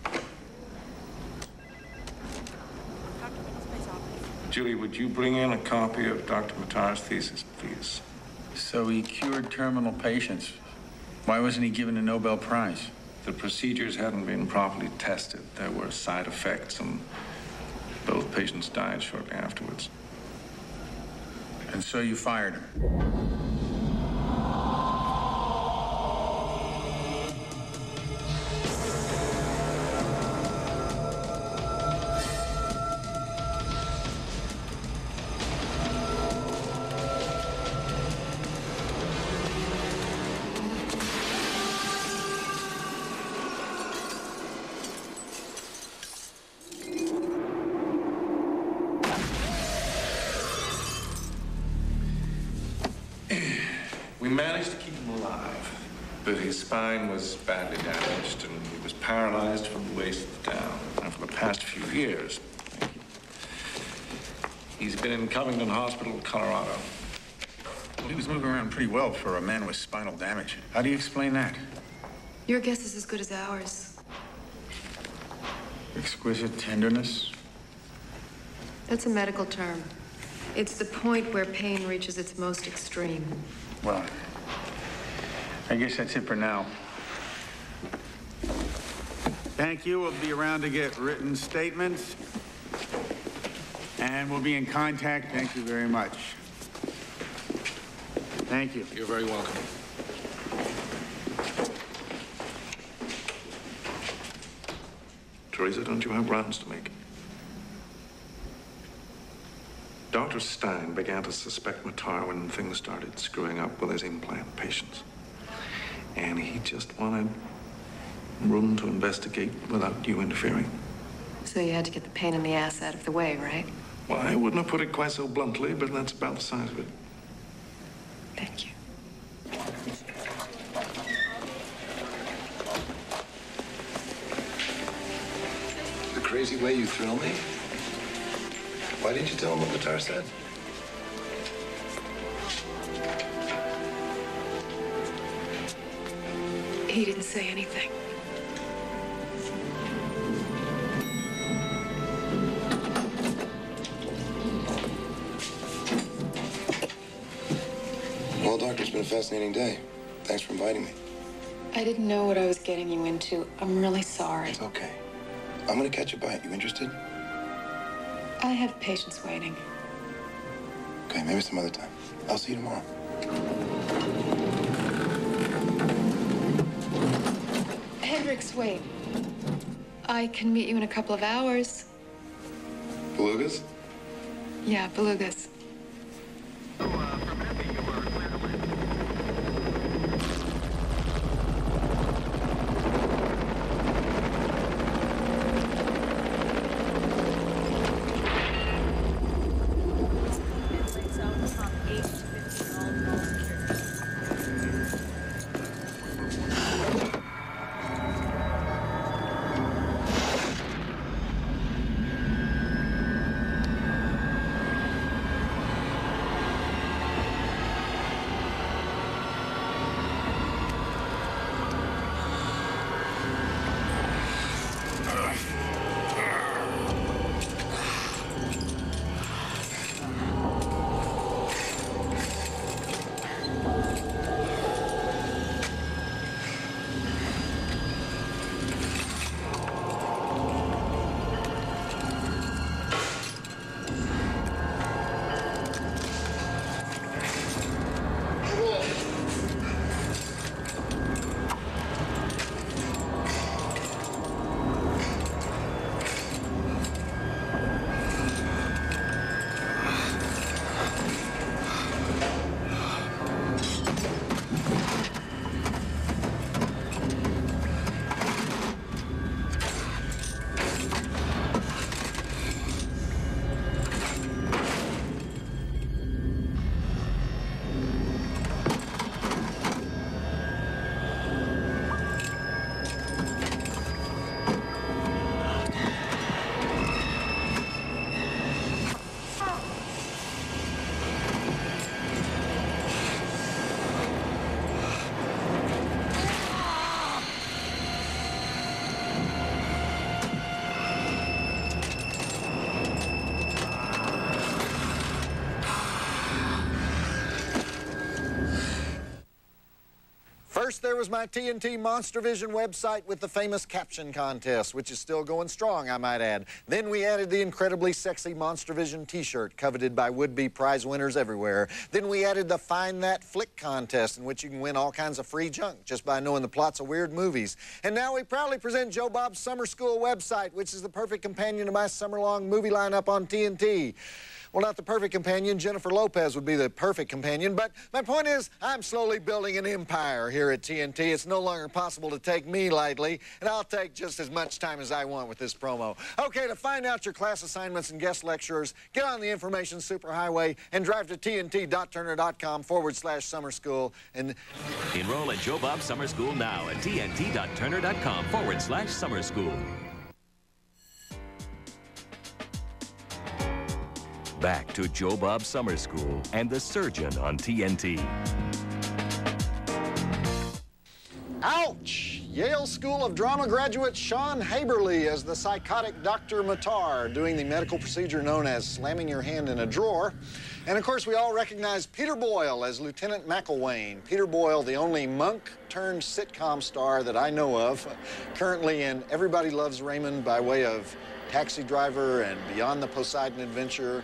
Julie, would you bring in a copy of Doctor Matar's thesis, please? So he cured terminal patients. Why wasn't he given a Nobel Prize? The procedures hadn't been properly tested. There were side effects, and both patients died shortly afterwards. And so you fired him? We managed to keep him alive, but his spine was badly damaged and he was paralyzed from the waist down. And for the past few years, he's been in Covington Hospital, Colorado. Well, he was moving around pretty well for a man with spinal damage. How do you explain that? Your guess is as good as ours. Exquisite tenderness? That's a medical term. It's the point where pain reaches its most extreme. Well, I guess that's it for now. Thank you. We'll be around to get written statements. And we'll be in contact. Thank you very much. Thank you. You're very welcome. Teresa, don't you have rounds to make? Doctor Stein began to suspect Matar when things started screwing up with his implant patients. And he just wanted room to investigate without you interfering. So you had to get the pain in the ass out of the way, right? Well, I wouldn't have put it quite so bluntly, but that's about the size of it. Thank you. The crazy way you thrill me? Why didn't you tell him what Matar said? He didn't say anything. Well, Doctor, it's been a fascinating day. Thanks for inviting me. I didn't know what I was getting you into. I'm really sorry. It's okay. I'm gonna catch a bite. You interested? I have patients waiting. Okay, maybe some other time. I'll see you tomorrow. Hendricks, wait. I can meet you in a couple of hours. Belugas? Yeah, belugas. First, there was my T N T Monster Vision website with the famous caption contest, which is still going strong, I might add. Then we added the incredibly sexy Monster Vision t-shirt, coveted by would-be prize winners everywhere. Then we added the Find That Flick contest, in which you can win all kinds of free junk just by knowing the plots of weird movies. And now we proudly present Joe Bob's Summer School website, which is the perfect companion to my summer-long movie lineup on T N T. Well, not the perfect companion. Jennifer Lopez would be the perfect companion. But my point is, I'm slowly building an empire here at T N T. It's no longer possible to take me lightly, and I'll take just as much time as I want with this promo. Okay, to find out your class assignments and guest lecturers, get on the information superhighway and drive to tnt.turner.com forward slash summer school. And enroll at Joe Bob Summer School now at tnt.turner.com forward slash summer school. Back to Joe Bob Summer School and The Surgeon on T N T. Ouch! Yale School of Drama graduate Sean Haberly as the psychotic Doctor Matar, doing the medical procedure known as slamming your hand in a drawer. And of course, we all recognize Peter Boyle as Lieutenant McElwain. Peter Boyle, the only monk-turned-sitcom star that I know of, currently in Everybody Loves Raymond by way of Taxi Driver and Beyond the Poseidon Adventure.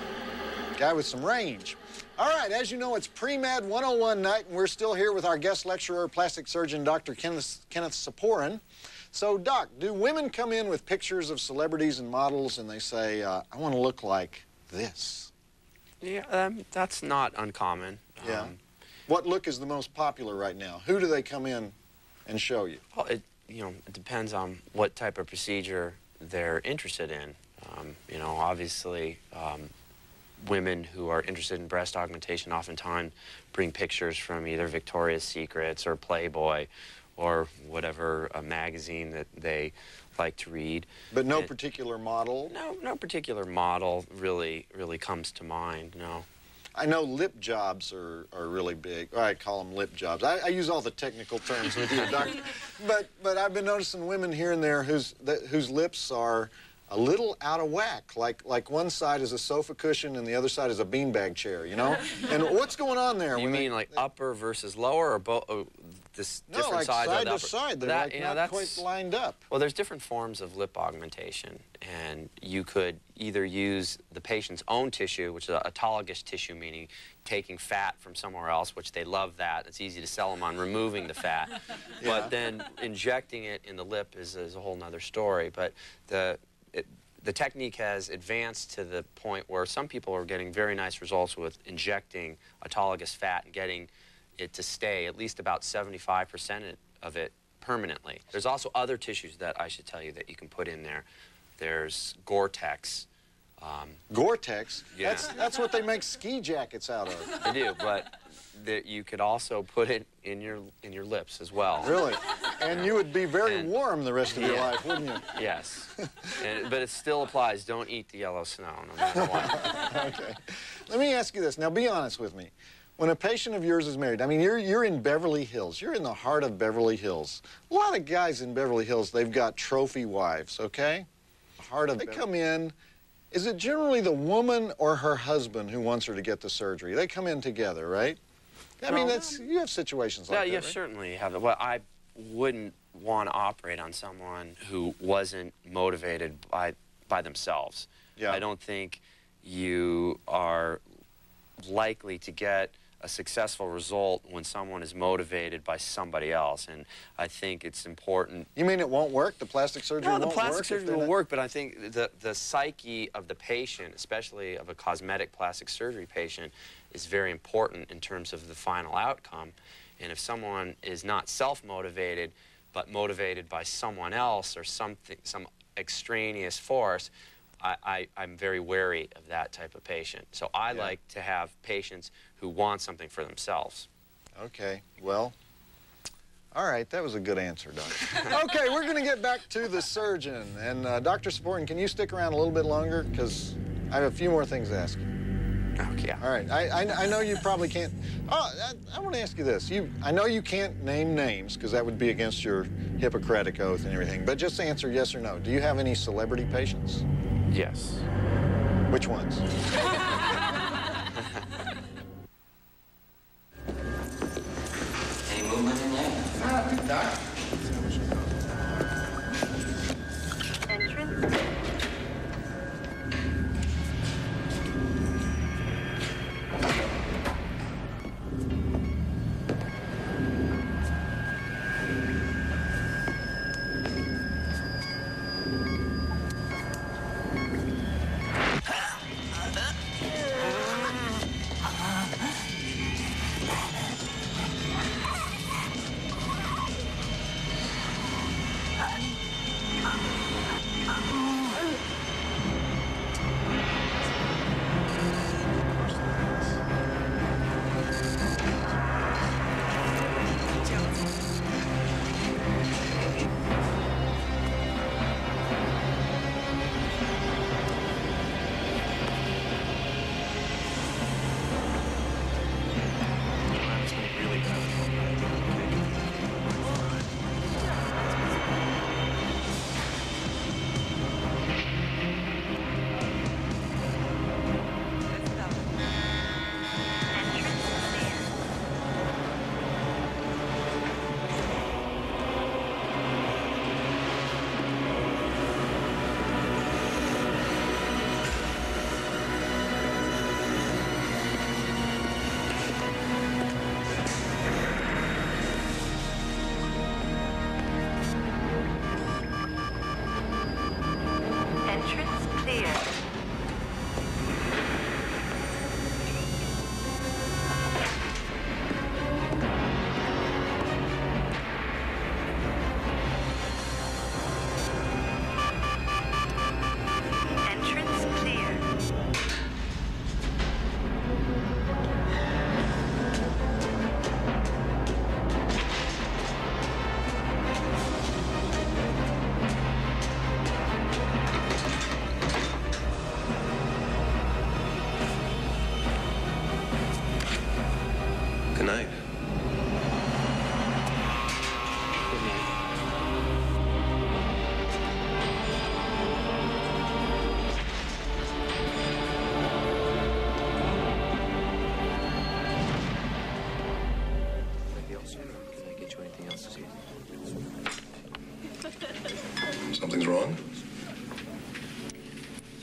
Guy with some range. All right, as you know, it's Pre-Med one oh one night, and we're still here with our guest lecturer, plastic surgeon, Doctor Kenneth, Kenneth Saporin. So, Doc, do women come in with pictures of celebrities and models, and they say, uh, I want to look like this? Yeah, um, that's not uncommon. Yeah. Um, what look is the most popular right now? Who do they come in and show you? Well, it, you know, it depends on what type of procedure they're interested in. Um, you know, obviously, um, women who are interested in breast augmentation oftentimes bring pictures from either Victoria's Secrets or Playboy or whatever a magazine that they like to read. But no it, particular model? No, no particular model really, really comes to mind, no. I know lip jobs are, are really big. Or I call them lip jobs. I, I use all the technical terms with you, Doctor. But, but I've been noticing women here and there whose, the, whose lips are a little out of whack. Like, like one side is a sofa cushion and the other side is a beanbag chair, you know? And what's going on there? You mean they, like they, upper versus lower, or both? Oh, this no, different like sides side of the to upper? side. They're that, like you not know, that's, quite lined up. Well, there's different forms of lip augmentation, and you could either use the patient's own tissue, which is autologous tissue, meaning taking fat from somewhere else, which they love that. It's easy to sell them on removing the fat. Yeah. But then injecting it in the lip is, is a whole nother story. But the it, the technique has advanced to the point where some people are getting very nice results with injecting autologous fat and getting it to stay at least about seventy-five percent of it permanently. There's also other tissues that I should tell you that you can put in there. There's Gore-Tex. Um, Gore-Tex? Yeah. That's, that's what they make ski jackets out of. They do, but the, you could also put it in your, in your lips as well. Really? And you would be very and, warm the rest of your yeah. life, wouldn't you? Yes. and, but it still applies. Don't eat the yellow snow, no matter what. Okay. Let me ask you this. Now, be honest with me. When a patient of yours is married, I mean, you're, you're in Beverly Hills. You're in the heart of Beverly Hills. A lot of guys in Beverly Hills, they've got trophy wives, okay? Heart of they come in. Is it generally the woman or her husband who wants her to get the surgery? They come in together, right? I mean, that's, you have situations like yeah, that, you right? certainly have. Well, I wouldn't want to operate on someone who wasn't motivated by, by themselves. Yeah. I don't think you are likely to get a successful result when someone is motivated by somebody else, and I think it's important. You mean it won't work? The plastic surgery no, won't the work? plastic surgery will not... work, but I think the, the psyche of the patient, especially of a cosmetic plastic surgery patient, is very important in terms of the final outcome. And if someone is not self-motivated, but motivated by someone else or something, some extraneous force, I, I, I'm very wary of that type of patient. So I yeah. like to have patients who want something for themselves. Okay, well, all right, that was a good answer, Doctor. Okay, we're going to get back to the surgeon. And uh, Doctor Saporin, can you stick around a little bit longer? Because I have a few more things to ask you. Okay. All right, I, I, I know you probably can't. Oh, I, I want to ask you this. You, I know you can't name names because that would be against your Hippocratic oath and everything, but just answer yes or no. Do you have any celebrity patients? Yes. Which ones? Any movement in there? Uh, Doc. Entrance.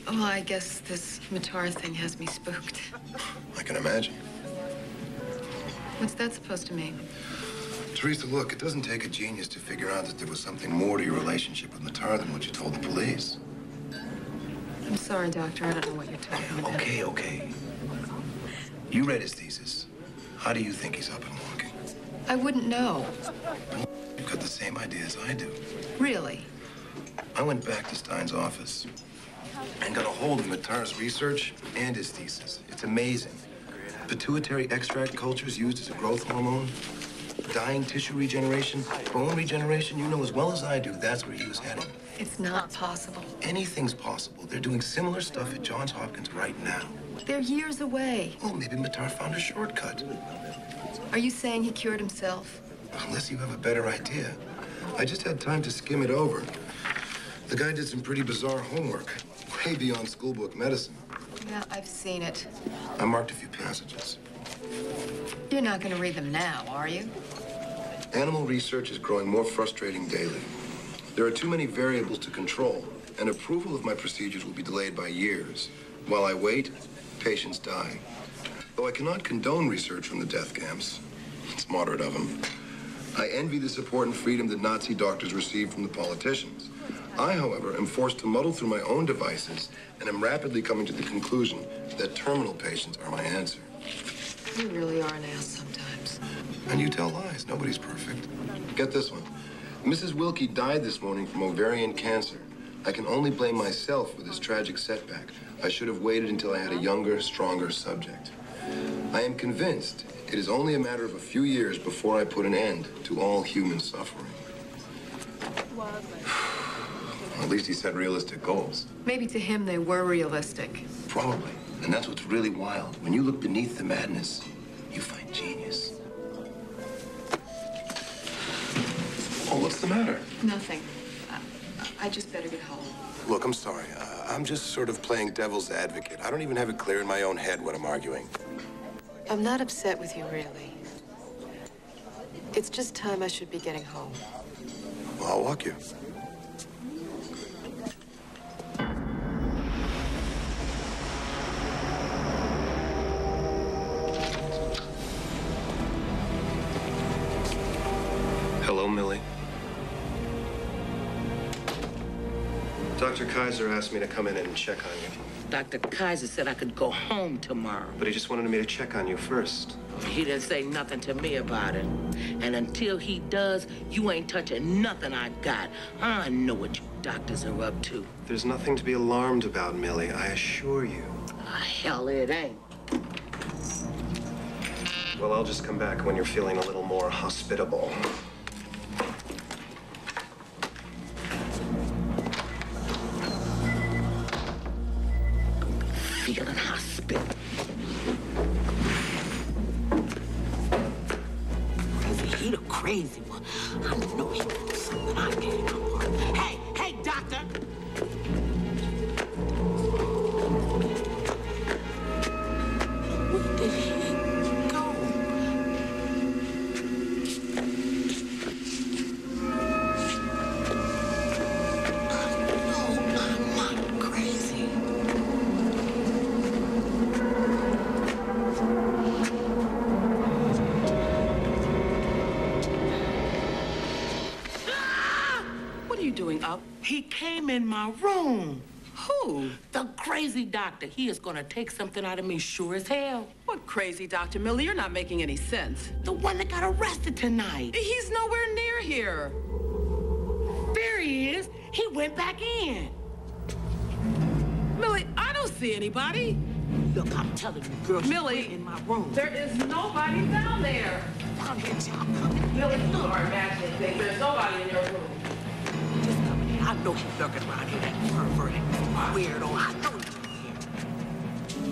Well, I guess this Matar thing has me spooked. I can imagine. What's that supposed to mean? Teresa, look, it doesn't take a genius to figure out that there was something more to your relationship with Matar than what you told the police. I'm sorry, Doctor. I don't know what you're talking about. Okay, okay. You read his thesis. How do you think he's up and walking? I wouldn't know. You've got the same idea as I do. Really? I went back to Stein's office and got a hold of Matar's research and his thesis. It's amazing. Pituitary extract culture is used as a growth hormone. Dying tissue regeneration, bone regeneration, you know as well as I do, that's where he was heading. It's not possible. Anything's possible. They're doing similar stuff at Johns Hopkins right now. They're years away. Oh, maybe Matar found a shortcut. Are you saying he cured himself? Unless you have a better idea. I just had time to skim it over. The guy did some pretty bizarre homework, way beyond schoolbook medicine. Yeah, I've seen it. I marked a few passages. You're not going to read them now, are you? Animal research is growing more frustrating daily. There are too many variables to control, and approval of my procedures will be delayed by years. While I wait, patients die. Though I cannot condone research from the death camps, it's moderate of them, I envy the support and freedom that Nazi doctors receive from the politicians. I, however, am forced to muddle through my own devices and am rapidly coming to the conclusion that terminal patients are my answer. You really are an ass sometimes. And you tell lies. Nobody's perfect. Get this one. Missus Wilkie died this morning from ovarian cancer. I can only blame myself for this tragic setback. I should have waited until I had a younger, stronger subject. I am convinced it is only a matter of a few years before I put an end to all human suffering. At least he set realistic goals. Maybe to him they were realistic. Probably. And that's what's really wild. When you look beneath the madness, you find genius. Oh, what's the matter? Nothing. I, I just better get home. Look, I'm sorry. Uh, I'm just sort of playing devil's advocate. I don't even have it clear in my own head what I'm arguing. I'm not upset with you, really. It's just time I should be getting home. Well, I'll walk you. Hello, Millie. Doctor Kaiser asked me to come in and check on you. Doctor Kaiser said I could go home tomorrow. But he just wanted me to check on you first. He didn't say nothing to me about it. And until he does, you ain't touching nothing I got. I know what you doctors are up to. There's nothing to be alarmed about, Millie, I assure you. Ah, hell, it ain't. Well, I'll just come back when you're feeling a little more hospitable. Feeling hospitable. Crazy, he the crazy one. I know he knows something I can't know. Hey, hey, doctor! Where did he go? I know I'm not crazy. What are you doing up? He came in my room. Who? The crazy doctor. He is gonna take something out of me, sure as hell. What crazy Doctor Miller? You're not making any sense. The one that got arrested tonight. He's nowhere near here. There he is. He went back in. Millie, I don't see anybody. Look, I'm telling you, girl, Millie, in my room. There is nobody down there. I'll get y'all coming. Millie, you are imagining things. There's nobody in your room. Just coming in. I know he's lurking around here, that pervert, that weirdo. I know he's in here.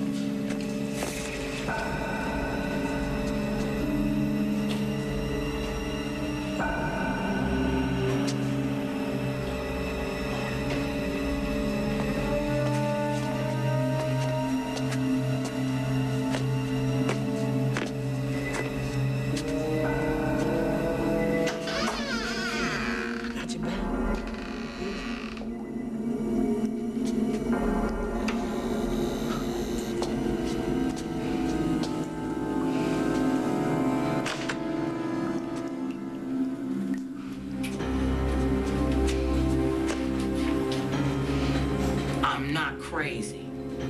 Got your back. not crazy.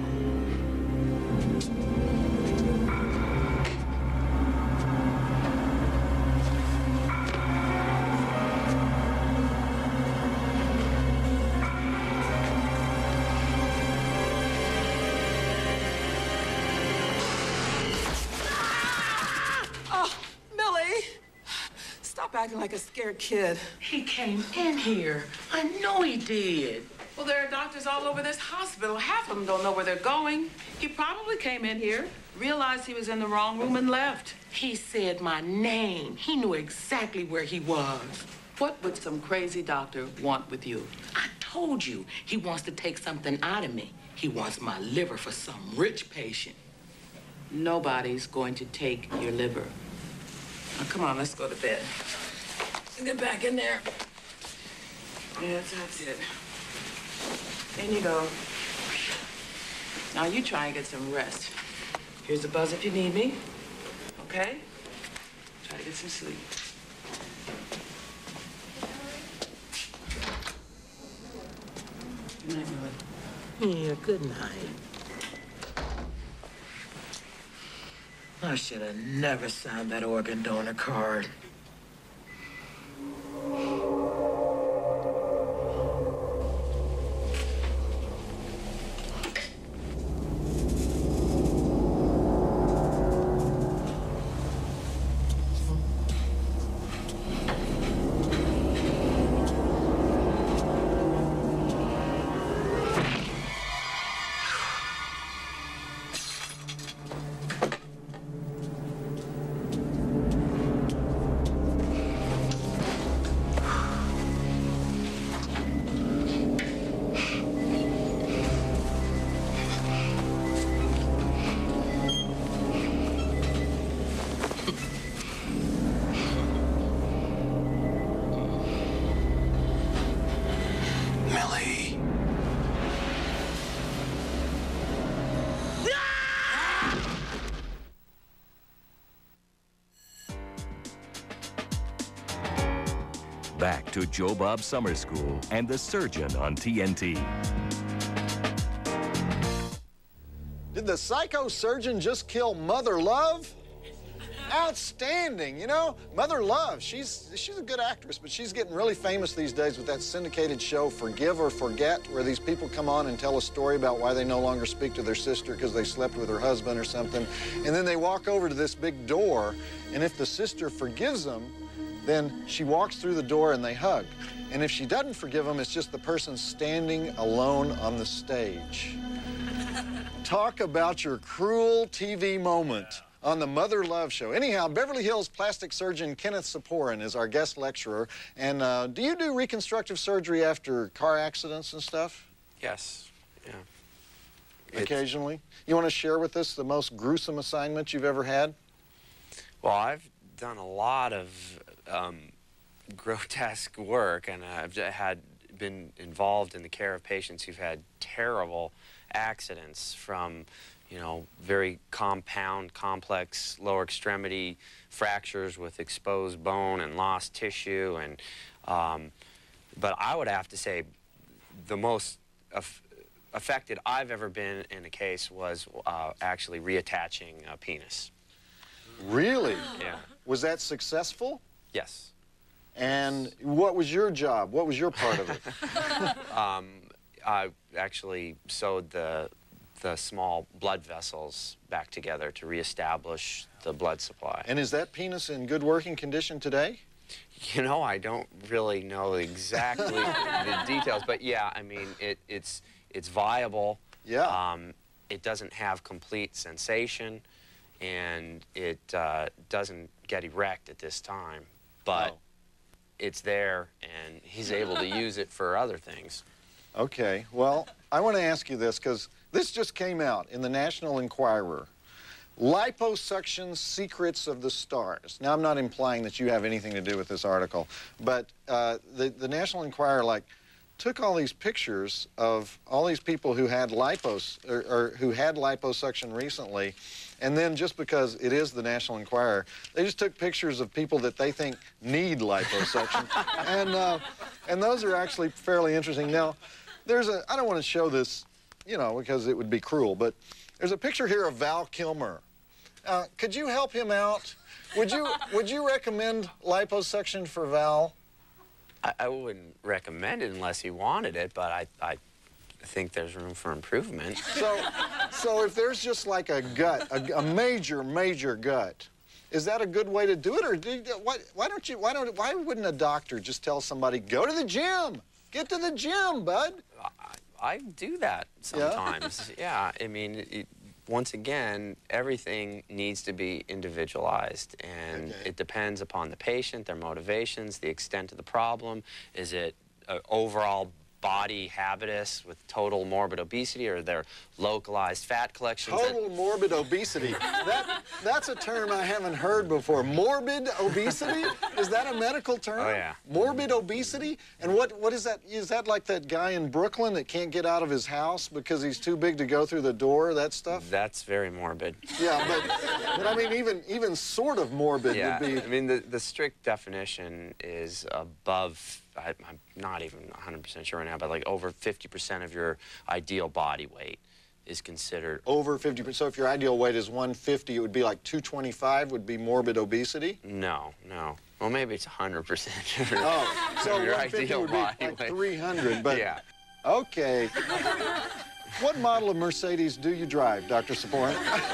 Stop acting like a scared kid. He came in here. I know he did. Well, there are doctors all over this hospital. Half of them don't know where they're going. He probably came in here, realized he was in the wrong room, and left. He said my name. He knew exactly where he was. What would some crazy doctor want with you? I told you, he wants to take something out of me. He wants my liver for some rich patient. Nobody's going to take your liver. Now, come on, let's go to bed. Get back in there. Yes, that's it. In you go. Now, you try and get some rest. Here's the buzz if you need me. Okay? Try to get some sleep. Good night, Millie. Yeah, good night. I should have never signed that organ donor card. Back to Joe Bob Summer School and The Surgeon on T N T. Did the psycho surgeon just kill Mother Love? Outstanding, you know? Mother Love, she's, she's a good actress, but she's getting really famous these days with that syndicated show Forgive or Forget, where these people come on and tell a story about why they no longer speak to their sister because they slept with her husband or something. And then they walk over to this big door, and if the sister forgives them, then she walks through the door and they hug. And if she doesn't forgive them, it's just the person standing alone on the stage. Talk about your cruel T V moment on the Mother Love Show. Anyhow, Beverly Hills plastic surgeon Kenneth Saporin is our guest lecturer. And uh, do you do reconstructive surgery after car accidents and stuff? Yes, yeah. Occasionally? It's... You want to share with us the most gruesome assignment you've ever had? Well, I've done a lot of um, grotesque work, and I've had been involved in the care of patients who've had terrible accidents, from, you know, very compound, complex lower extremity fractures with exposed bone and lost tissue. And um, but I would have to say the most aff affected I've ever been in a case was uh, actually reattaching a penis. Really? Yeah. Was that successful? Yes. And what was your job? What was your part of it? um, I actually sewed the the small blood vessels back together to reestablish the blood supply. And is that penis in good working condition today? You know, I don't really know exactly the details, but yeah, I mean, it, it's it's viable. Yeah. Um, it doesn't have complete sensation, and it uh, doesn't get erect at this time, but oh. it's there, and he's able to use it for other things. Okay, well, I want to ask you this, because this just came out in the National Enquirer. Liposuction Secrets of the Stars. Now, I'm not implying that you have anything to do with this article, but uh, the, the National Enquirer, like, took all these pictures of all these people who had lipos, or, or who had liposuction recently, and then just because it is the National Enquirer, they just took pictures of people that they think need liposuction, and uh, and those are actually fairly interesting. Now, there's a, I don't want to show this you know, because it would be cruel. But there's a picture here of Val Kilmer. Uh, could you help him out? Would you would you recommend liposuction for Val? I, I wouldn't recommend it unless he wanted it, but I, I think there's room for improvement. So, so if there's just like a gut, a, a major, major gut, is that a good way to do it, or do you, why, why don't you? Why don't? Why wouldn't a doctor just tell somebody, go to the gym, get to the gym, bud? I, I do that sometimes. Yeah, yeah I mean. It, Once again, everything needs to be individualized, and okay. it depends upon the patient, their motivations, the extent of the problem. Is it an overall body habitus with total morbid obesity, or their localized fat collections? Total morbid obesity. That, that's a term I haven't heard before. Morbid obesity? Is that a medical term? Oh, yeah. Morbid obesity? And what, what is that? Is that like that guy in Brooklyn that can't get out of his house because he's too big to go through the door, that stuff? That's very morbid. Yeah, but, but I mean, even, even sort of morbid yeah, would be... I mean, the, the strict definition is above, I, I'm not even one hundred percent sure right now, but like over fifty percent of your ideal body weight is considered... Over fifty percent. So if your ideal weight is one fifty, it would be like two twenty-five would be morbid obesity? No, no. Well, maybe it's one hundred percent. Oh, so your one fifty ideal would be body like weight. three hundred, but... Yeah. Okay. What model of Mercedes do you drive, Doctor Saporin?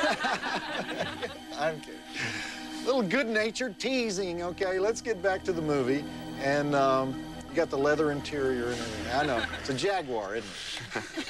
I'm kidding. Little good-natured teasing, okay? Let's get back to the movie. And um, you got the leather interior and everything. I know. It's a Jaguar, isn't it?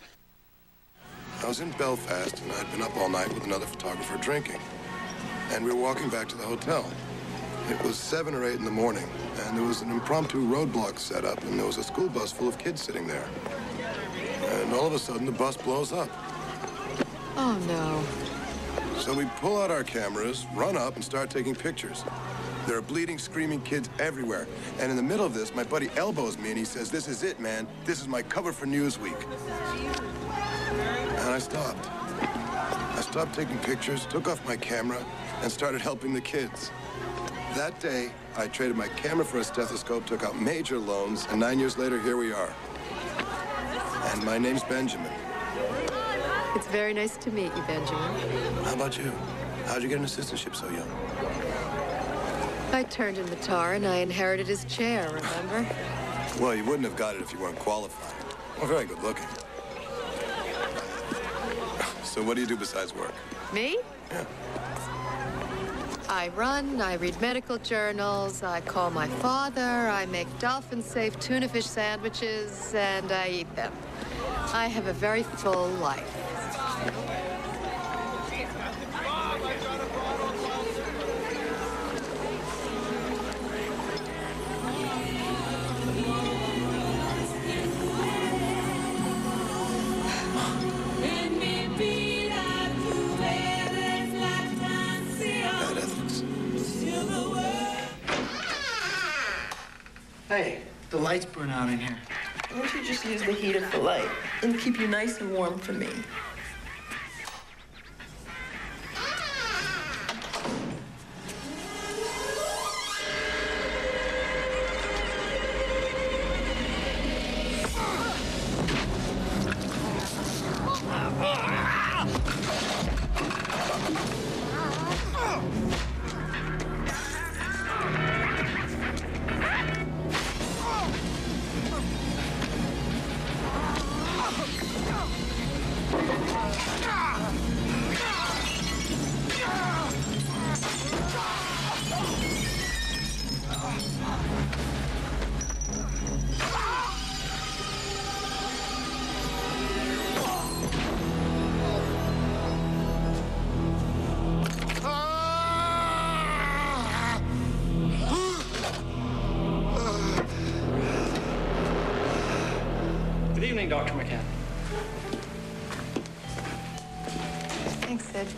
I was in Belfast, and I'd been up all night with another photographer drinking. And we were walking back to the hotel. It was seven or eight in the morning, and there was an impromptu roadblock set up, and there was a school bus full of kids sitting there. And all of a sudden, the bus blows up. Oh, no. So we pull out our cameras, run up, and start taking pictures. There are bleeding, screaming kids everywhere. And in the middle of this, my buddy elbows me, and he says, "This is it, man. This is my cover for Newsweek." And I stopped. I stopped taking pictures, took off my camera, and started helping the kids. That day, I traded my camera for a stethoscope, took out major loans, and nine years later, here we are. And my name's Benjamin. It's very nice to meet you, Benjamin. How about you? How'd you get an assistantship so young? I turned in the tar and I inherited his chair, remember? Well, you wouldn't have got it if you weren't qualified. Well, very good looking. So what do you do besides work? Me? Yeah. I run, I read medical journals, I call my father, I make dolphin-safe tuna fish sandwiches, and I eat them. I have a very full life. Hey, the lights burn out in here. Why don't you just use the heater for light and keep you nice and warm for me? Good evening, Doctor McCann. Thanks, Sid.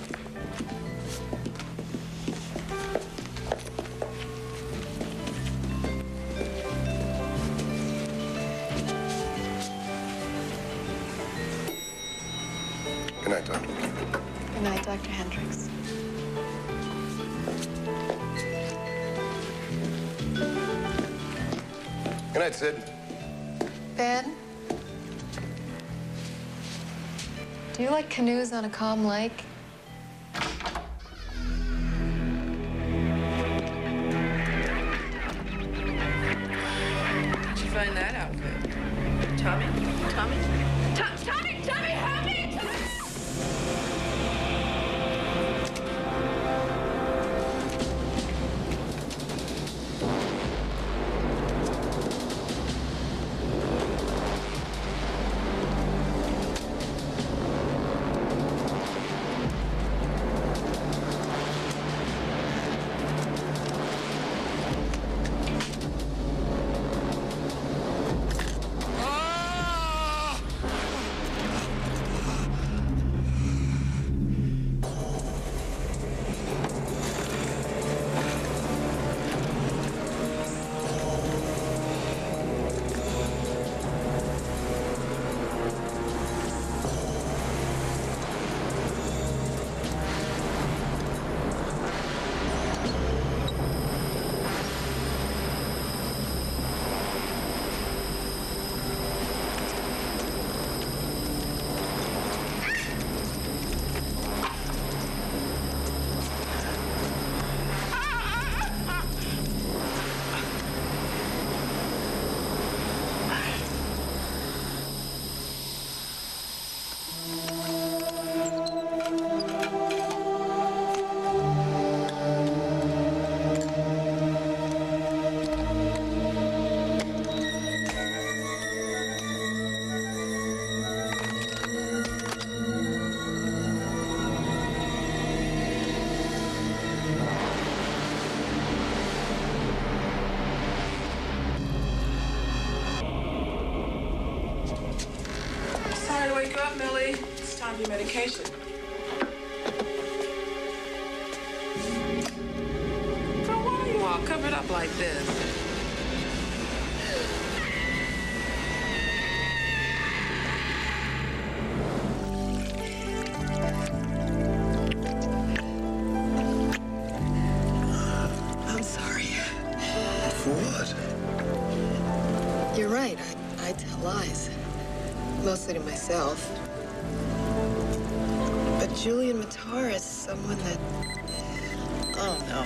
Good night, Doctor. Good night, Doctor Hendricks. Good night, Sid. Ben? Do you like canoes on a calm lake? How'd you find that outfit? Tommy? Tommy? To- Tommy! Tommy, help me! Sorry to wake you up, Millie. It's time for your medication. Girl, why are you all covered up like this? I'm sorry. For what? You're right. I, I tell lies. Mostly to myself. But Julian Matar is someone that... Oh, no.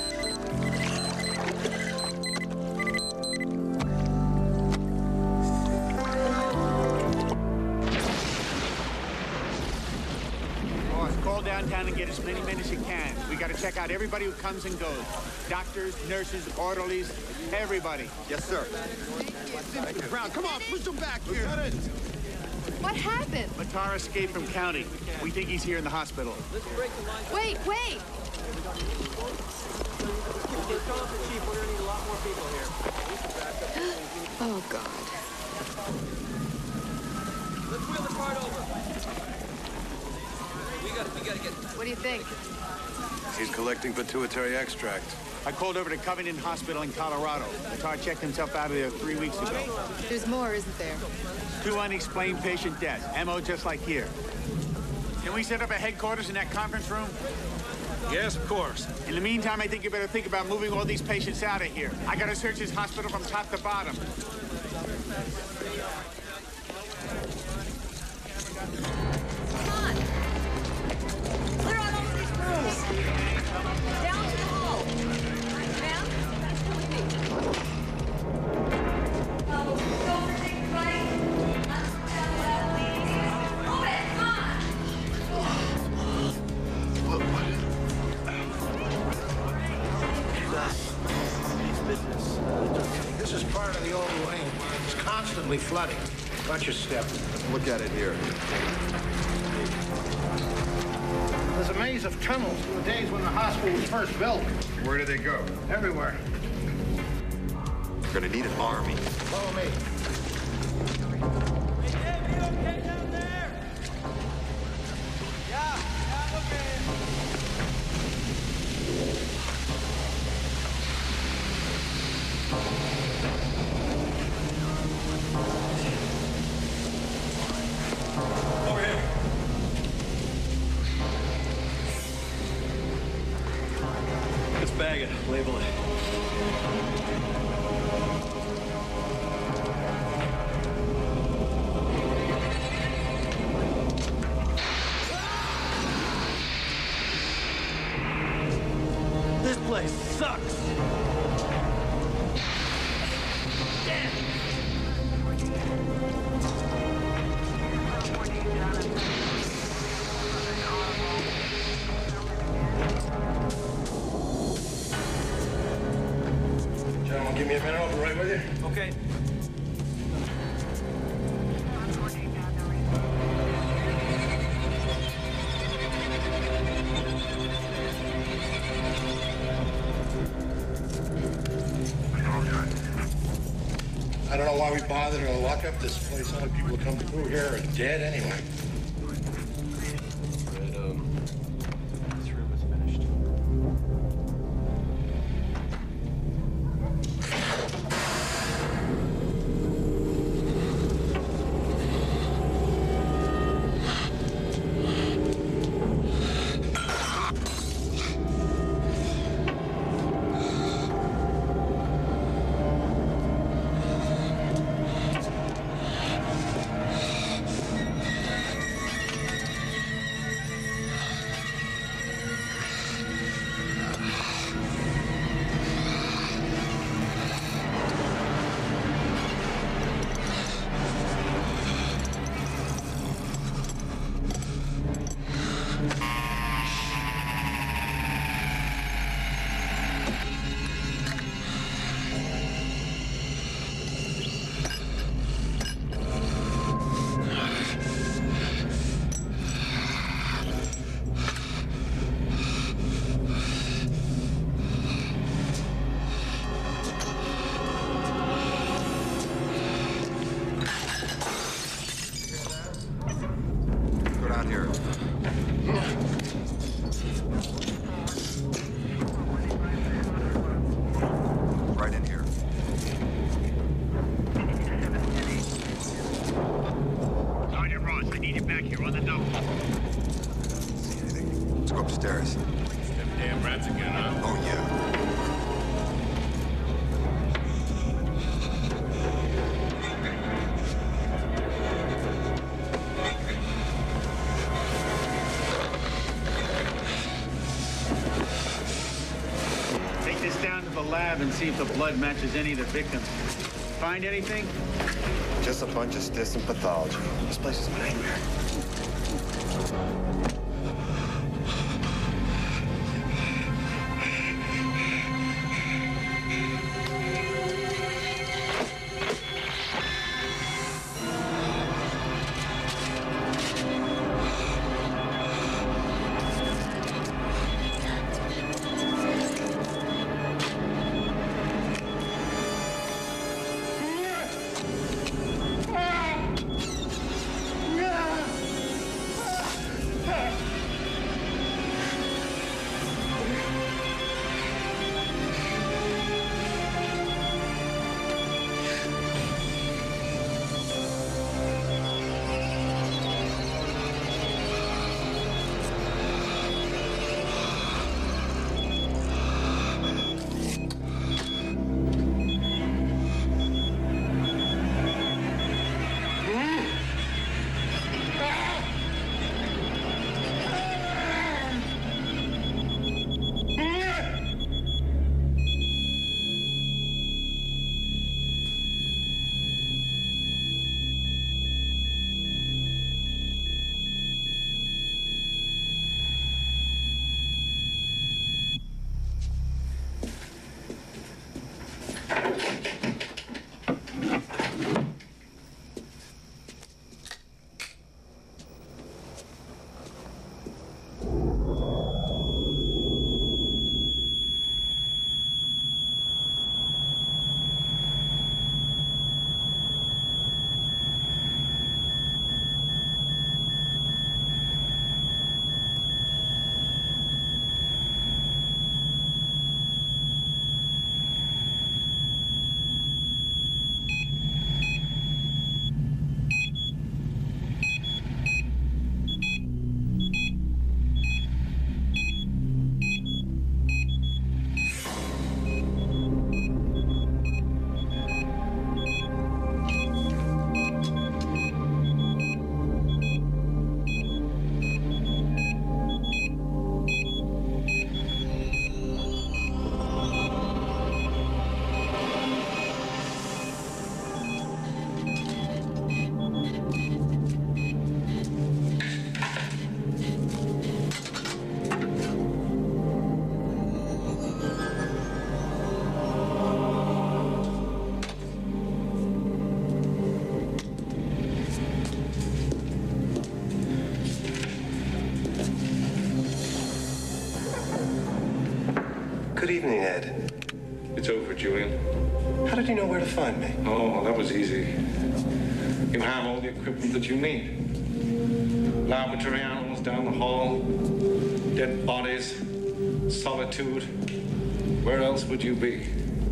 Boss, call downtown and get as many men as you can. We got to check out everybody who comes and goes. Doctors, nurses, orderlies, everybody. Yes, sir. Brown, come on, push him back here. What happened? Matar escaped from county. We think he's here in the hospital. Wait, wait! Oh, God. Let's wheel the cart over. We got, we got to get... What do you think? He's collecting pituitary extract. I called over to Covington Hospital in Colorado. Matar checked himself out of there three weeks ago. There's more, isn't there? Two unexplained patient deaths. M O just like here. Can we set up a headquarters in that conference room? Yes, of course. In the meantime, I think you better think about moving all these patients out of here. I gotta search this hospital from top to bottom. Come on. Clear out all of these rooms. Down to the hall. Ma'am, come with me. Oh, don't take the right. Move it, come on. What, what? This is part of the old wing. It's constantly flooding. Watch your step. Look at it here. There's a maze of tunnels from the days when the hospital was first built. Where do they go? Everywhere. We're gonna need an army. Follow me. Let's bag it, label it. sucks. Gentlemen, give me a minute. I'll be right with you. Okay. I don't know why we bothered to lock up this place. All the people who come through here are dead anyway. But, um, this room is finished. Upstairs. Them damn rats again, huh? Oh, yeah. Take this down to the lab and see if the blood matches any of the victims. Find anything? Just a bunch of stis and pathology. This place is a nightmare. evening, Ed. It's over, Julian. How did you know where to find me? Oh, that was easy. You have all the equipment that you need. Laboratory animals down the hall, dead bodies, solitude. Where else would you be?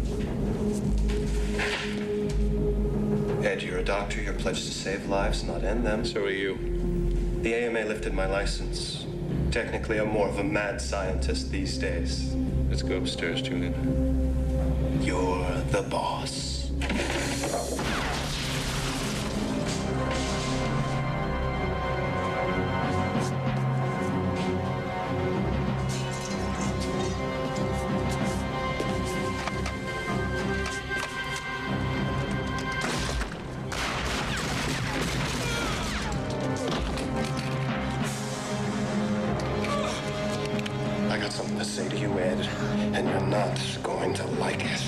Ed, you're a doctor. You're pledged to save lives, not end them. So are you. The A M A lifted my license. Technically, I'm more of a mad scientist these days. Let's go upstairs, Julian. You're the boss. I got something to say to you, Ed, and you're not going to like it.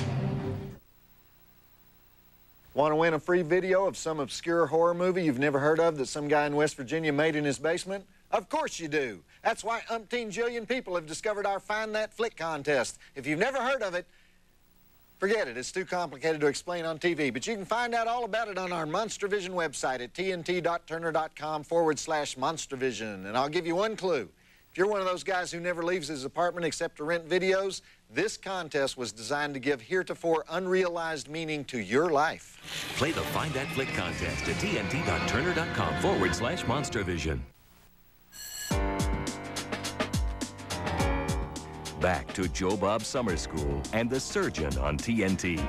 Want to win a free video of some obscure horror movie you've never heard of that some guy in West Virginia made in his basement? Of course you do. That's why umpteen jillion people have discovered our Find That Flick contest. If you've never heard of it, forget it. It's too complicated to explain on T V. But you can find out all about it on our MonsterVision website at tnt.turner.com forward slash MonsterVision. And I'll give you one clue. If you're one of those guys who never leaves his apartment except to rent videos, this contest was designed to give heretofore unrealized meaning to your life. Play the Find That Flick contest at tnt.turner.com forward slash MonsterVision. Back to Joe Bob Summer School and The Surgeon on T N T.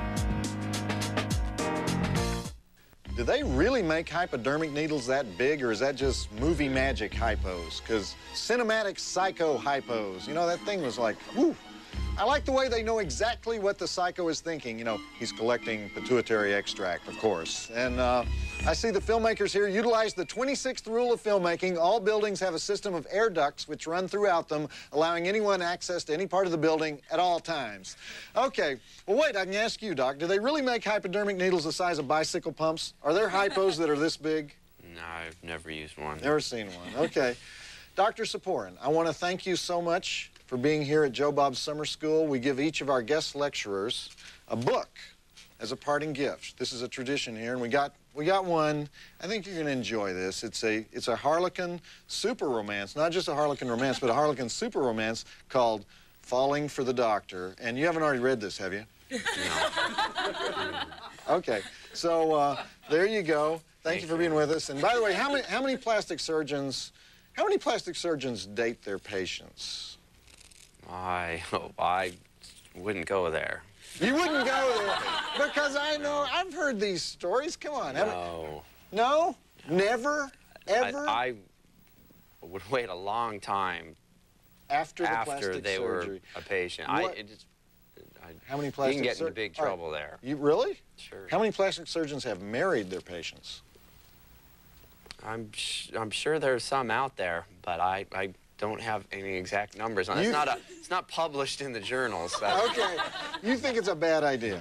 Do they really make hypodermic needles that big, or is that just movie magic hypos? Because cinematic psycho hypos, you know, that thing was like, whew. I like the way they know exactly what the psycho is thinking. You know, he's collecting pituitary extract, of course. And uh, I see the filmmakers here utilize the twenty-sixth rule of filmmaking. All buildings have a system of air ducts which run throughout them, allowing anyone access to any part of the building at all times. Okay, well, wait, I can ask you, Doc. Do they really make hypodermic needles the size of bicycle pumps? Are there hypos that are this big? No, I've never used one. Never seen one. Okay. Doctor Saporin, I want to thank you so much for being here at Joe Bob Summer School. We give each of our guest lecturers a book as a parting gift. This is a tradition here, and we got we got one. I think you're going to enjoy this. It's a it's a Harlequin super romance, not just a Harlequin romance, but a Harlequin super romance called Falling for the Doctor. And you haven't already read this, have you? No. Okay, so uh, there you go. Thank, Thank you for being with us. And by the way, how many how many plastic surgeons how many plastic surgeons date their patients? I hope I wouldn't go there. You wouldn't go there because I know I've heard these stories. Come on. No. No? Never? Ever? I, I would wait a long time after the after plastic they surgery. were a patient. What? I, it just, I, How many plastic You can get sur- into big All right. trouble there. You really? Sure. How many plastic surgeons have married their patients? I'm sh I'm sure there's some out there, but I, I don't have any exact numbers on it. It's not a, it's not published in the journals. That's... Okay. You think it's a bad idea?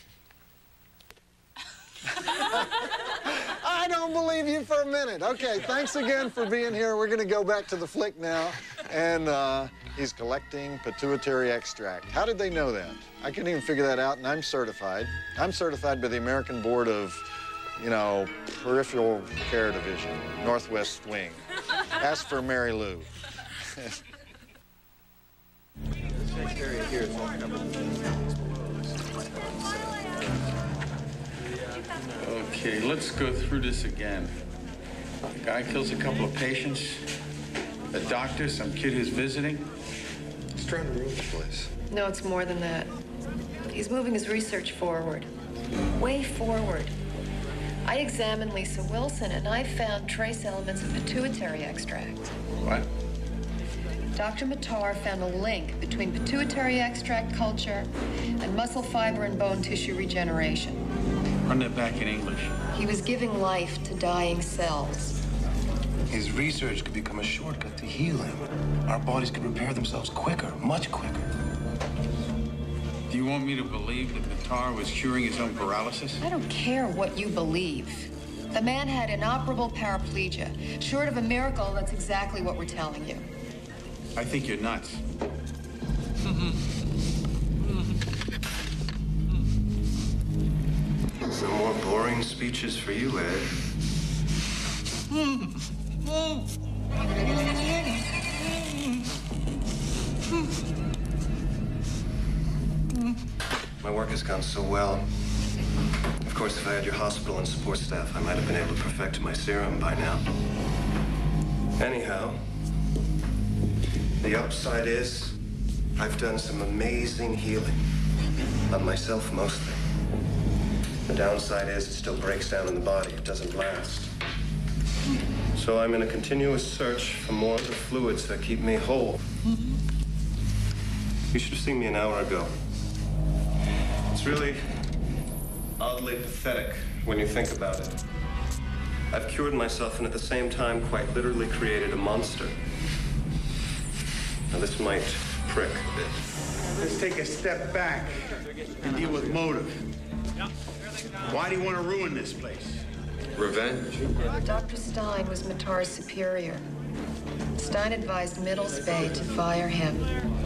I don't believe you for a minute. Okay, thanks again for being here. We're going to go back to the flick now. And uh, he's collecting pituitary extract. How did they know that? I couldn't even figure that out, and I'm certified. I'm certified by the American Board of, you know, Peripheral Care Division, Northwest Wing. Ask for Mary Lou. This next area here is all covered. Okay, let's go through this again. The guy kills a couple of patients. A doctor, some kid who's visiting. He's trying to ruin the place. No, it's more than that. He's moving his research forward. Way forward. I examined Lisa Wilson, and I found trace elements of pituitary extract. What? Doctor Matar found a link between pituitary extract culture and muscle fiber and bone tissue regeneration. Run that back in English. He was giving life to dying cells. His research could become a shortcut to healing. Our bodies could repair themselves quicker, much quicker. Do you want me to believe that Matar was curing his own paralysis? I don't care what you believe. The man had inoperable paraplegia. Short of a miracle, that's exactly what we're telling you. I think you're nuts. No more boring speeches for you, Ed. My work has gone so well. Of course, if I had your hospital and support staff, I might have been able to perfect my serum by now. Anyhow, the upside is I've done some amazing healing. On myself, mostly. The downside is it still breaks down in the body. It doesn't last. So I'm in a continuous search for more of the fluids that keep me whole. You should have seen me an hour ago. It's really oddly pathetic when you think about it. I've cured myself and at the same time quite literally created a monster. Now this might prick a bit. Let's take a step back and deal with motive. Why do you want to ruin this place? Revenge? Doctor Stein was Matar's superior. Stein advised Middles Bay to fire him.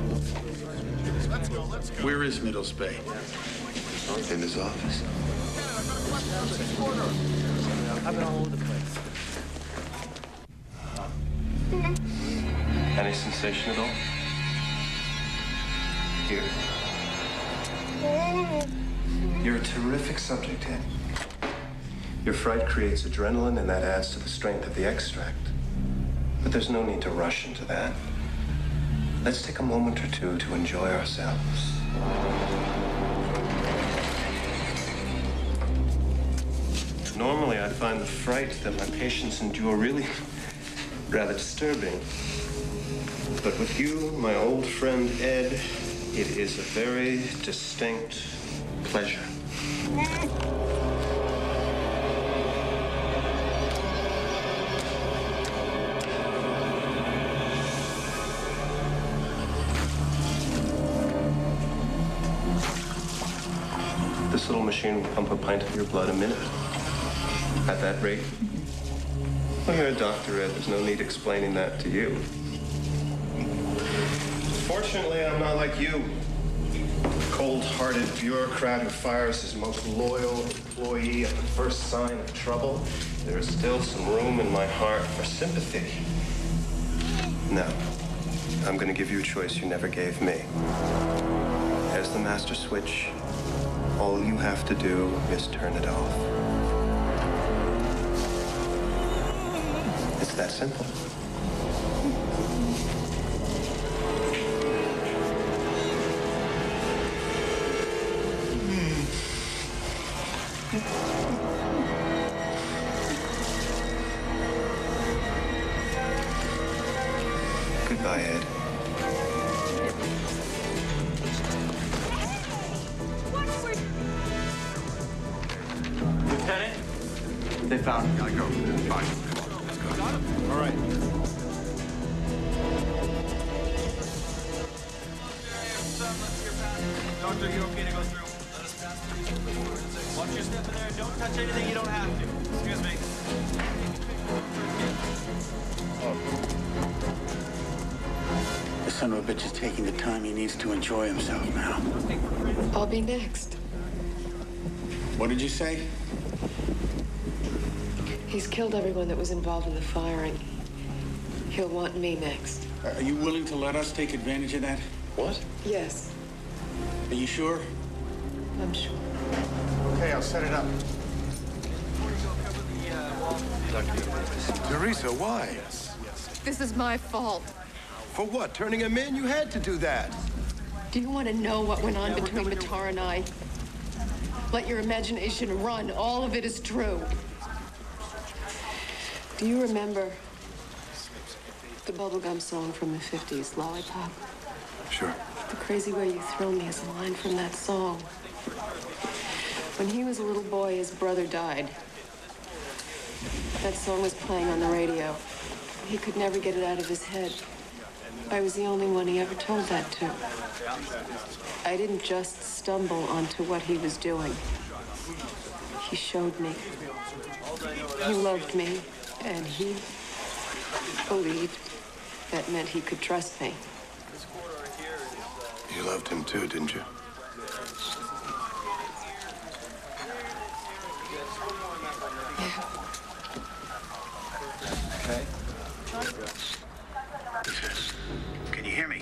Where is Middles Bay? In his office. I've been all over the place. Any sensation at all? Here. You're a terrific subject, Ed. Your fright creates adrenaline, and that adds to the strength of the extract. But there's no need to rush into that. Let's take a moment or two to enjoy ourselves. Normally, I find the fright that my patients endure really rather disturbing. But with you, my old friend Ed, it is a very distinct pleasure. This little machine will pump a pint of your blood a minute. At that rate, well, you're a doctor, Ed. There's no need explaining that to you. Fortunately, I'm not like you. Cold-hearted bureaucrat who fires his most loyal employee at the first sign of trouble. There is still some room in my heart for sympathy. Now, I'm going to give you a choice you never gave me. As the master switch, all you have to do is turn it off. It's that simple. Goodbye, Ed. Lieutenant? They found him. Gotta go. Fine. Come on. Let's go. Got him? All right. Doctor, you okay to go through? Let us pass through. Watch your step in there. Don't touch anything you don't have to. Excuse me. The son of a bitch is taking the time he needs to enjoy himself now. I'll be next. What did you say? He's killed everyone that was involved in the firing. He'll want me next. Are you willing to let us take advantage of that? What? Yes, Are you sure? I'm sure. Okay, I'll set it up. Teresa, why? This is my fault. For what? Turning him in? You had to do that. Do you want to know what went on between Matar and I? Let your imagination run. All of it is true. Do you remember the bubblegum song from the fifties, Lollipop? Sure. The crazy way you thrill me is a line from that song. When he was a little boy, his brother died. That song was playing on the radio. He could never get it out of his head. I was the only one he ever told that to. I didn't just stumble onto what he was doing. He showed me. He loved me, and he believed that meant he could trust me. You loved him too, didn't you? Okay. Can you hear me?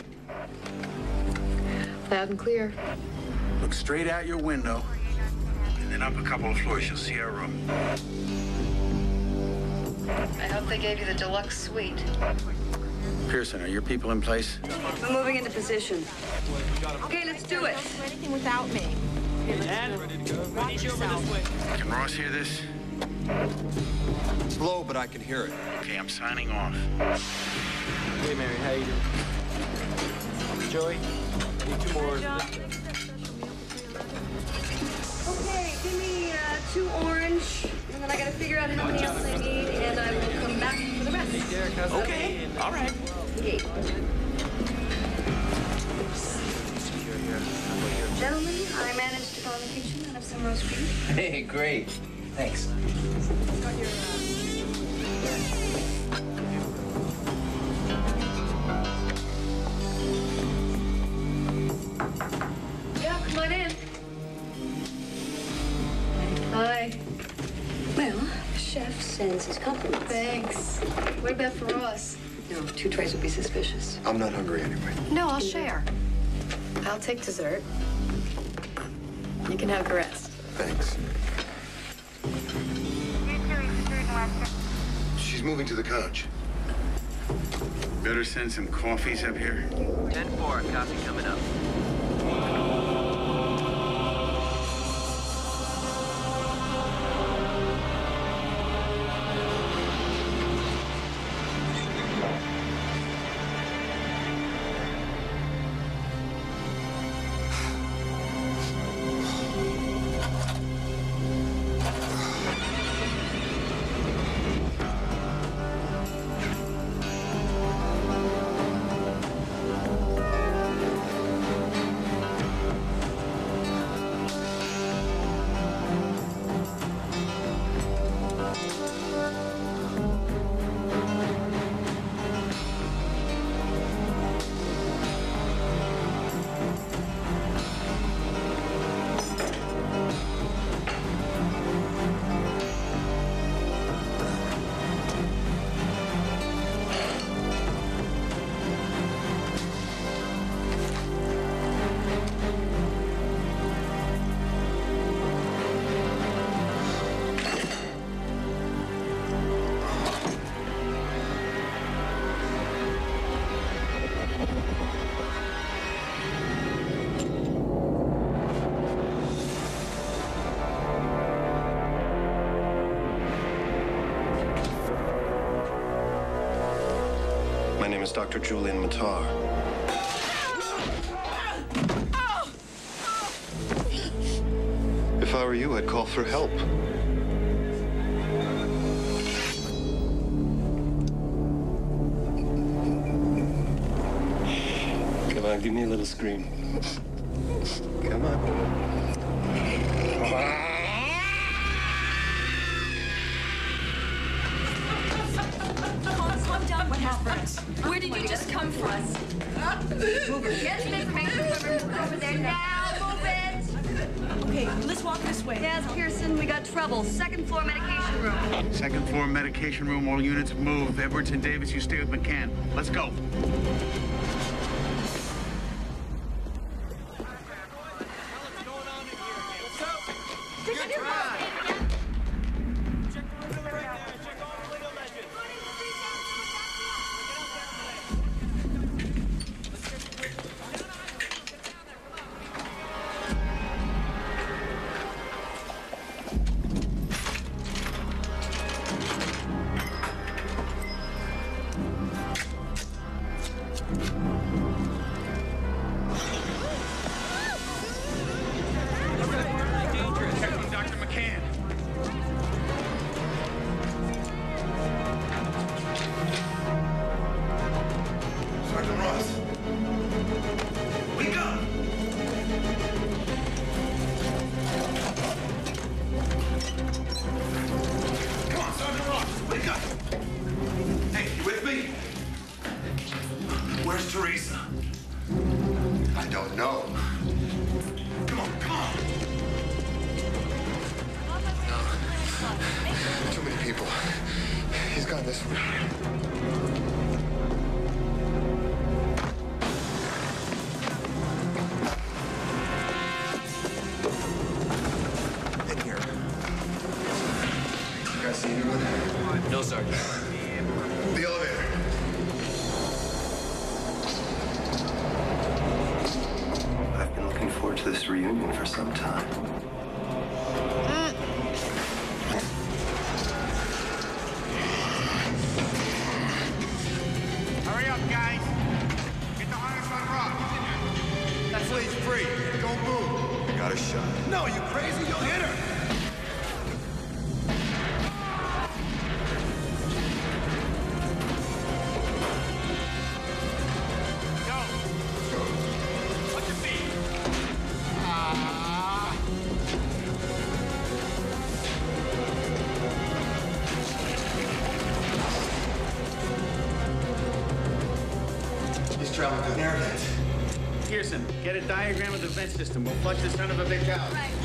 Loud and clear. Look straight out your window, and then up a couple of floors, you'll see our room. I hope they gave you the deluxe suite. Pearson, are your people in place? We're moving into position. Okay, let's do it. Anything without me. And we need you over this way. Can Ross hear this? It's low, but I can hear it. Okay, I'm signing off. Hey, Mary, how you doing? Joey, need two more. Okay, give me uh, two orange, and then I gotta figure out how many else I need, and I will come back for the rest. Hey, Derek, how's that? Okay, all right. Okay. Gentlemen, I managed to call the kitchen and have some roast beef. Hey, great. Thanks. Yeah, come on in. Hi. Well, the chef sends his compliments. Thanks. What about for us? No, two trays would be suspicious. I'm not hungry anyway. No, I'll share. I'll take dessert. You can have the rest. Thanks. She's moving to the couch. Better send some coffees up here. ten four, copy coming up. My name is Doctor Julian Matar. If I were you, I'd call for help. Come on, give me a little scream. Come on. Calm down. What happened? Where did you just come from? Move it. Get some information from her over there now. Move it. Okay, let's walk this way. Yes, Pearson, we got trouble. Second floor medication room. Second floor medication room, all units move. Edwards and Davis, you stay with McCann. Let's go. Doctor McCann. Sergeant Ross. Wake up! Come on, Sergeant Ross. Wake up! Hey, you with me? Where's Teresa? I don't know. Come on, come on. Too many people. He's gone this one. In here. You guys see anyone? No, Sergeant. The elevator. I've been looking forward to this reunion for some time. Hurry up, guys. Get the harness on Ross. That flame's free. Don't move. I got a shot. No, you crazy? You'll hit her. He's traveling through an air vent. Pearson, get a diagram of the vent system. We'll flush the son of a bitch out. Right.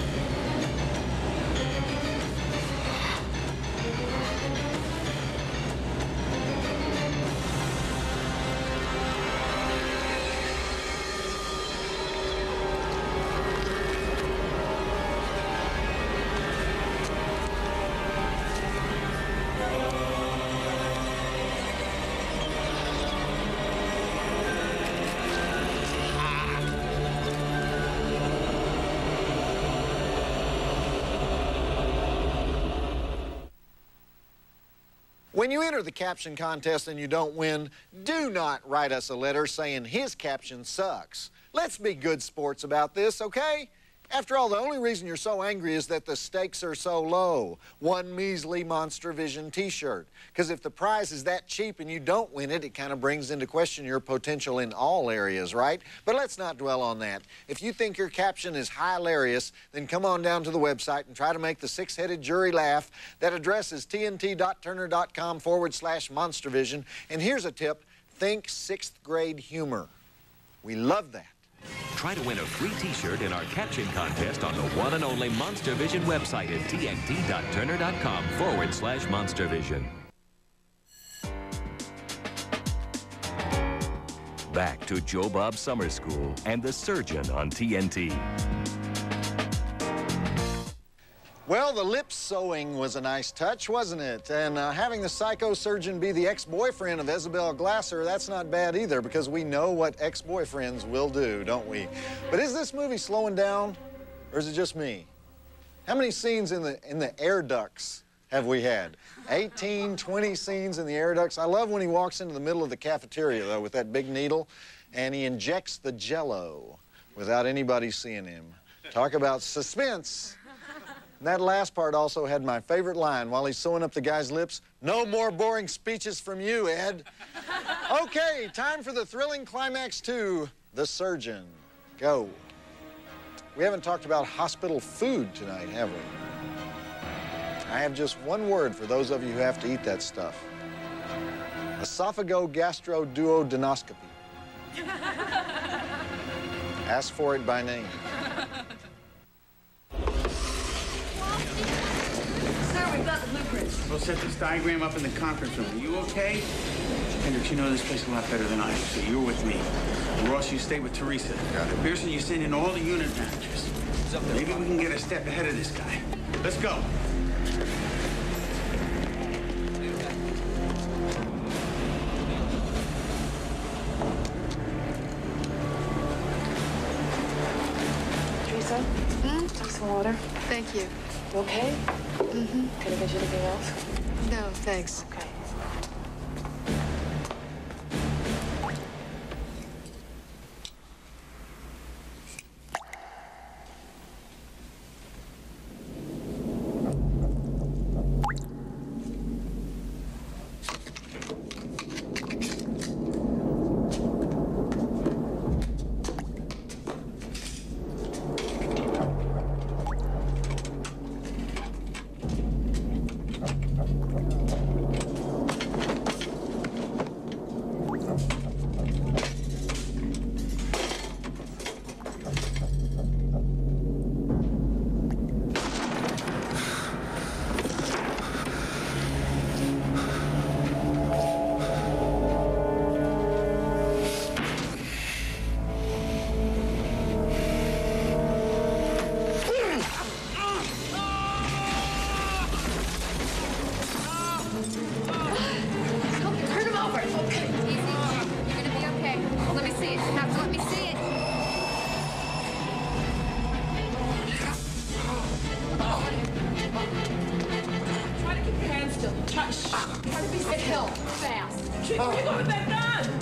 When you enter the caption contest and you don't win, do not write us a letter saying his caption sucks. Let's be good sports about this, okay? After all, the only reason you're so angry is that the stakes are so low. One measly Monster Vision t-shirt. Because if the prize is that cheap and you don't win it, it kind of brings into question your potential in all areas, right? But let's not dwell on that. If you think your caption is hilarious, then come on down to the website and try to make the six-headed jury laugh. That address is tnt.turner.com forward slash monstervision. And here's a tip. Think sixth grade humor. We love that. Try to win a free t-shirt in our caption contest on the one and only Monster Vision website at tnt.turner.com forward slash monstervision. Back to Joe Bob Summer School and The Surgeon on T N T. Well, the lip sewing was a nice touch, wasn't it? And uh, having the psychosurgeon be the ex-boyfriend of Isabel Glasser, that's not bad either, because we know what ex-boyfriends will do, don't we? But is this movie slowing down, or is it just me? How many scenes in the, in the air ducts have we had? eighteen, twenty scenes in the air ducts. I love when he walks into the middle of the cafeteria, though, with that big needle, and he injects the Jell-O without anybody seeing him. Talk about suspense. And that last part also had my favorite line while he's sewing up the guy's lips. No more boring speeches from you, Ed. Okay, time for the thrilling climax to The Surgeon. Go. We haven't talked about hospital food tonight, have we? I have just one word for those of you who have to eat that stuff. Esophago-gastro-duodenoscopy. Ask for it by name. Sir, we've got the blueprints. We'll set this diagram up in the conference room. Are you okay? Hendricks, you know this place a lot better than I do, so you're with me. And Ross, you stay with Teresa. Got it. Pearson, you send in all the unit managers. Maybe we can get a step ahead of this guy. Let's go. Teresa? Hmm? Take some water. Thank you. You okay? Mm-hmm. Can I get you anything else? No, thanks. Okay. Try, shh. Try to be get help fast. You're going back down.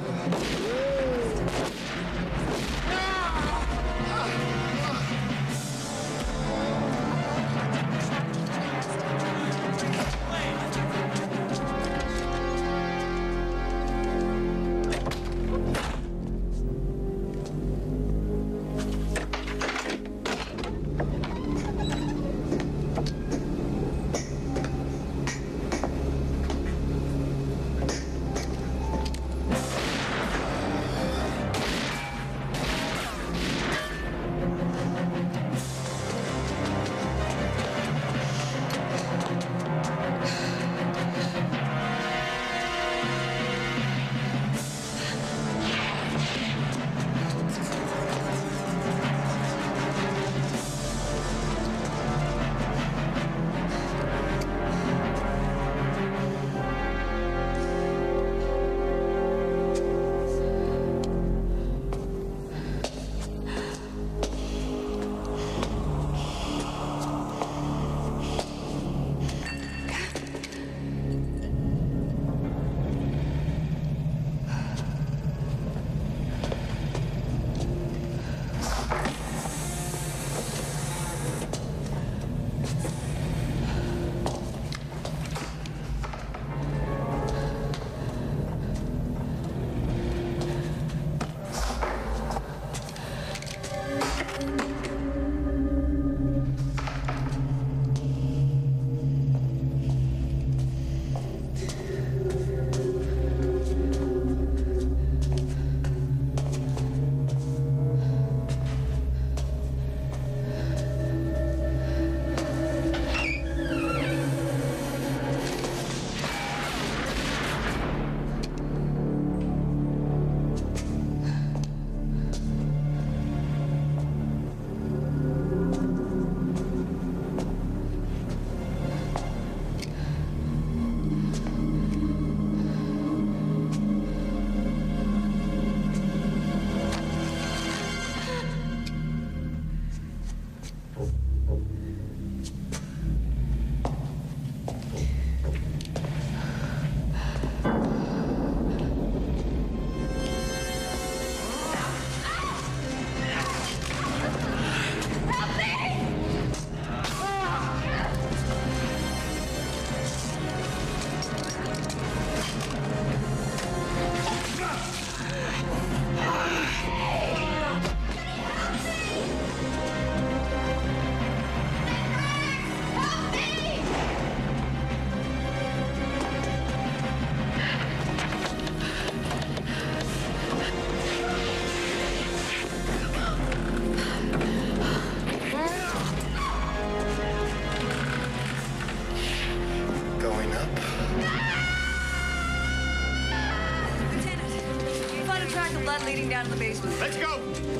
Leading down to the basement. Let's go!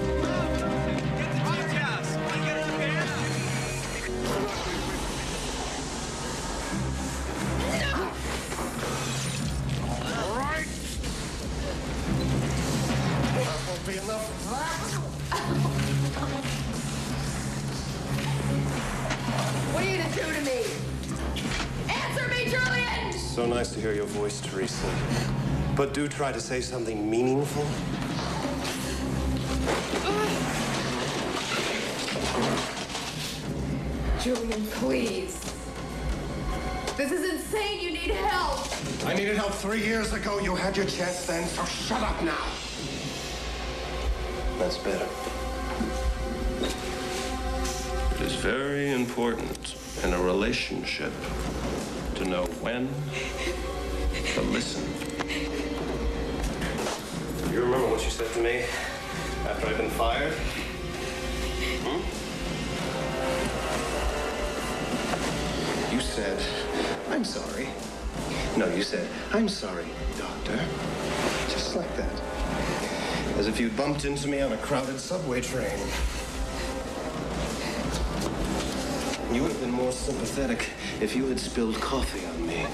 Get the details. Want to get in the van? All right. That won't be enough. What are you gonna do to me? Answer me, Julian! So nice to hear your voice, Teresa. But do try to say something meaningful. Julian, please. This is insane. You need help. I needed help three years ago. You had your chance then, so shut up now. That's better. It is very important in a relationship to know when to listen. You remember what you said to me after I'd been fired? Hmm? You said, I'm sorry. No, you said, I'm sorry, Doctor. Just like that. As if you'd bumped into me on a crowded subway train. You would have been more sympathetic if you had spilled coffee on me.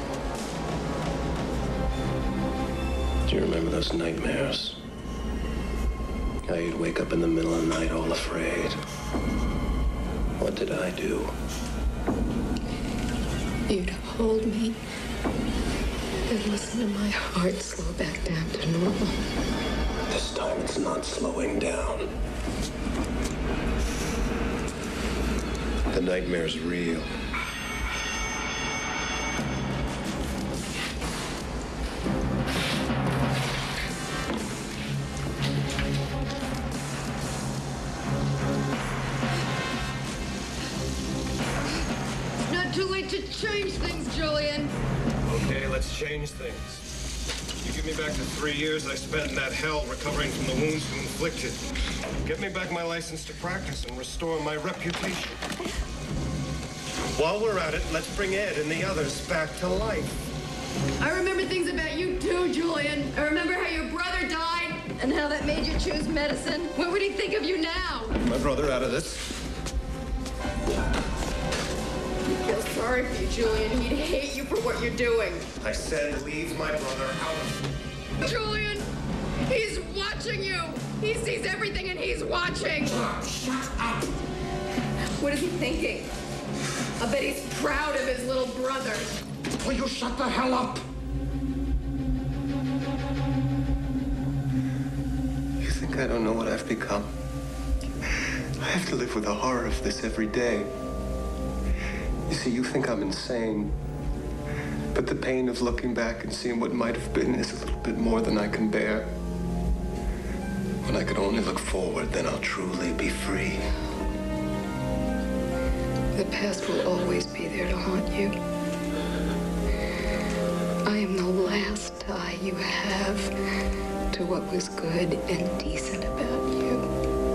Do you remember those nightmares? Now you'd wake up in the middle of the night all afraid. What did I do? You'd hold me and listen to my heart slow back down to normal. This time it's not slowing down. The nightmare's real. Not too late to change things, Julian. Okay, let's change things. You give me back the three years I spent in that hell recovering from the wounds you inflicted. Get me back my license to practice and restore my reputation. While we're at it, let's bring Ed and the others back to life. I remember things about you too, Julian. I remember how your brother died and how that made you choose medicine. What would he think of you now? My brother out of this. I feel sorry for you, Julian. He'd hate you for what you're doing. I said leave my brother out of it. Julian, he's watching you. He sees everything and he's watching. Shut up. What is he thinking? I bet he's proud of his little brother. Will you shut the hell up? You think I don't know what I've become? I have to live with the horror of this every day. You see, you think I'm insane. But the pain of looking back and seeing what might have been is a little bit more than I can bear. When I can only look forward, then I'll truly be free. The past will always be there to haunt you. I am the last tie you have to what was good and decent about you.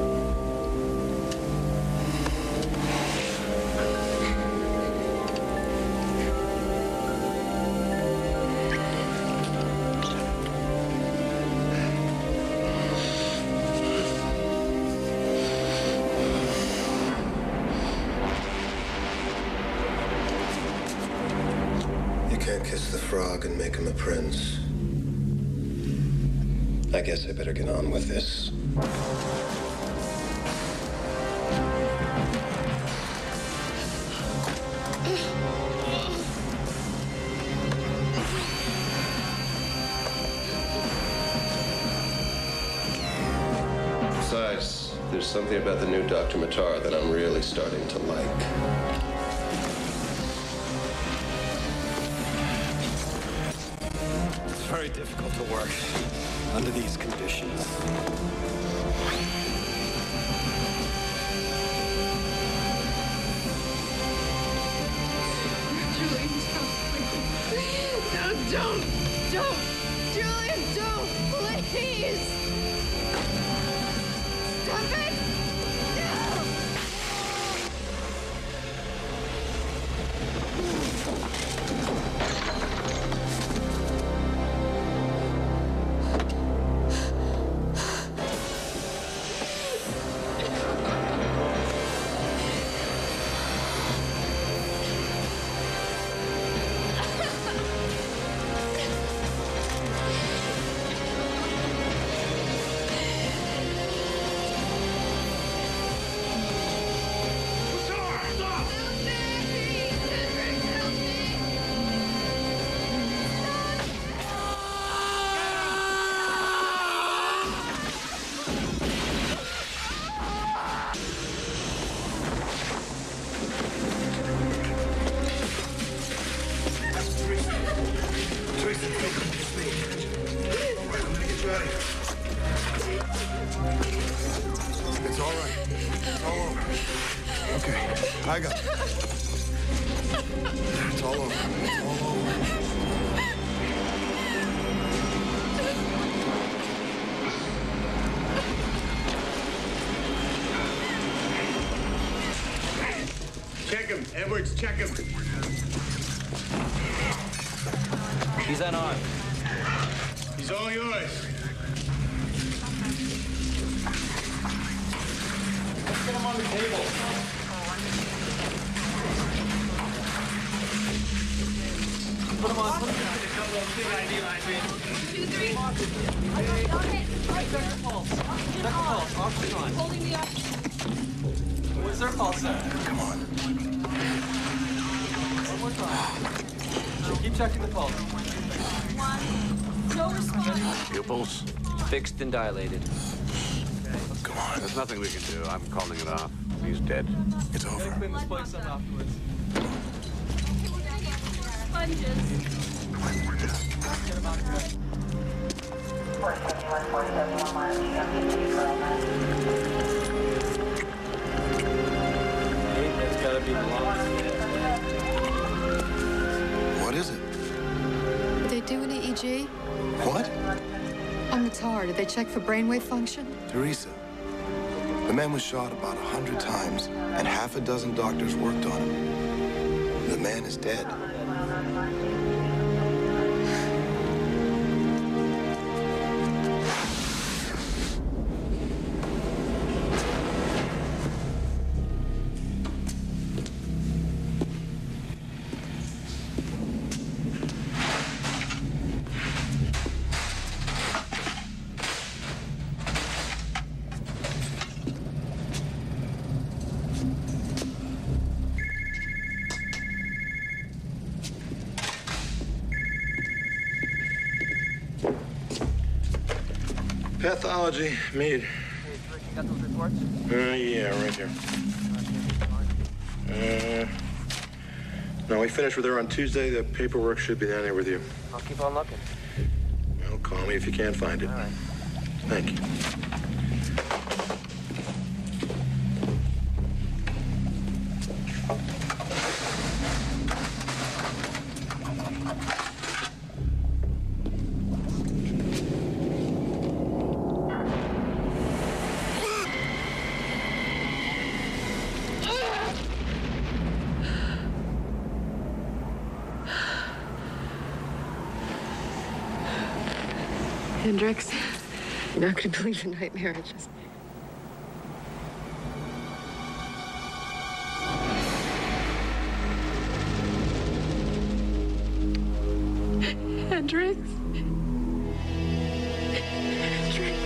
Kiss the frog and make him a prince. I guess I better get on with this. Besides, there's something about the new Doctor Matar that I'm really starting to like. Very difficult to work under these conditions. Julian, don't. No, don't. Don't. Julian, don't. Please. Stop it. No. It's all right. It's all over. Okay, I got it. It's all over. It's all over. Check him. Edwards, check him. He's unarmed. He's all yours. Let's get him on the table. Put him on. Put him on. A couple of big I D lines. Two, three. Okay. Check the pulse. Check the pulse. Doctor's on. Holding the oxygen. Where's their pulse at? Come on. One more time. Keep checking the pulse. One. No response. Pupils fixed and dilated. Come on. There's nothing we can do. I'm calling it off. He's dead. It's over. Clean this place up afterwards. Sponges. Get him out of here. Hey, that's gotta be the longest. What is it? Did they do an E E G? What? On Matar, did they check for brainwave function? Teresa. The man was shot about a hundred times, and half a dozen doctors worked on him. The man is dead. Pathology, Mead. Hey, Rick, you got those reports? Uh, yeah, right here. Uh, no, we finished with her on Tuesday. The paperwork should be down there with you. I'll keep on looking. Well, call me if you can't find it. All right. Thank you. Hendricks, you're not going to believe the nightmare I just... Hendricks? Hendricks?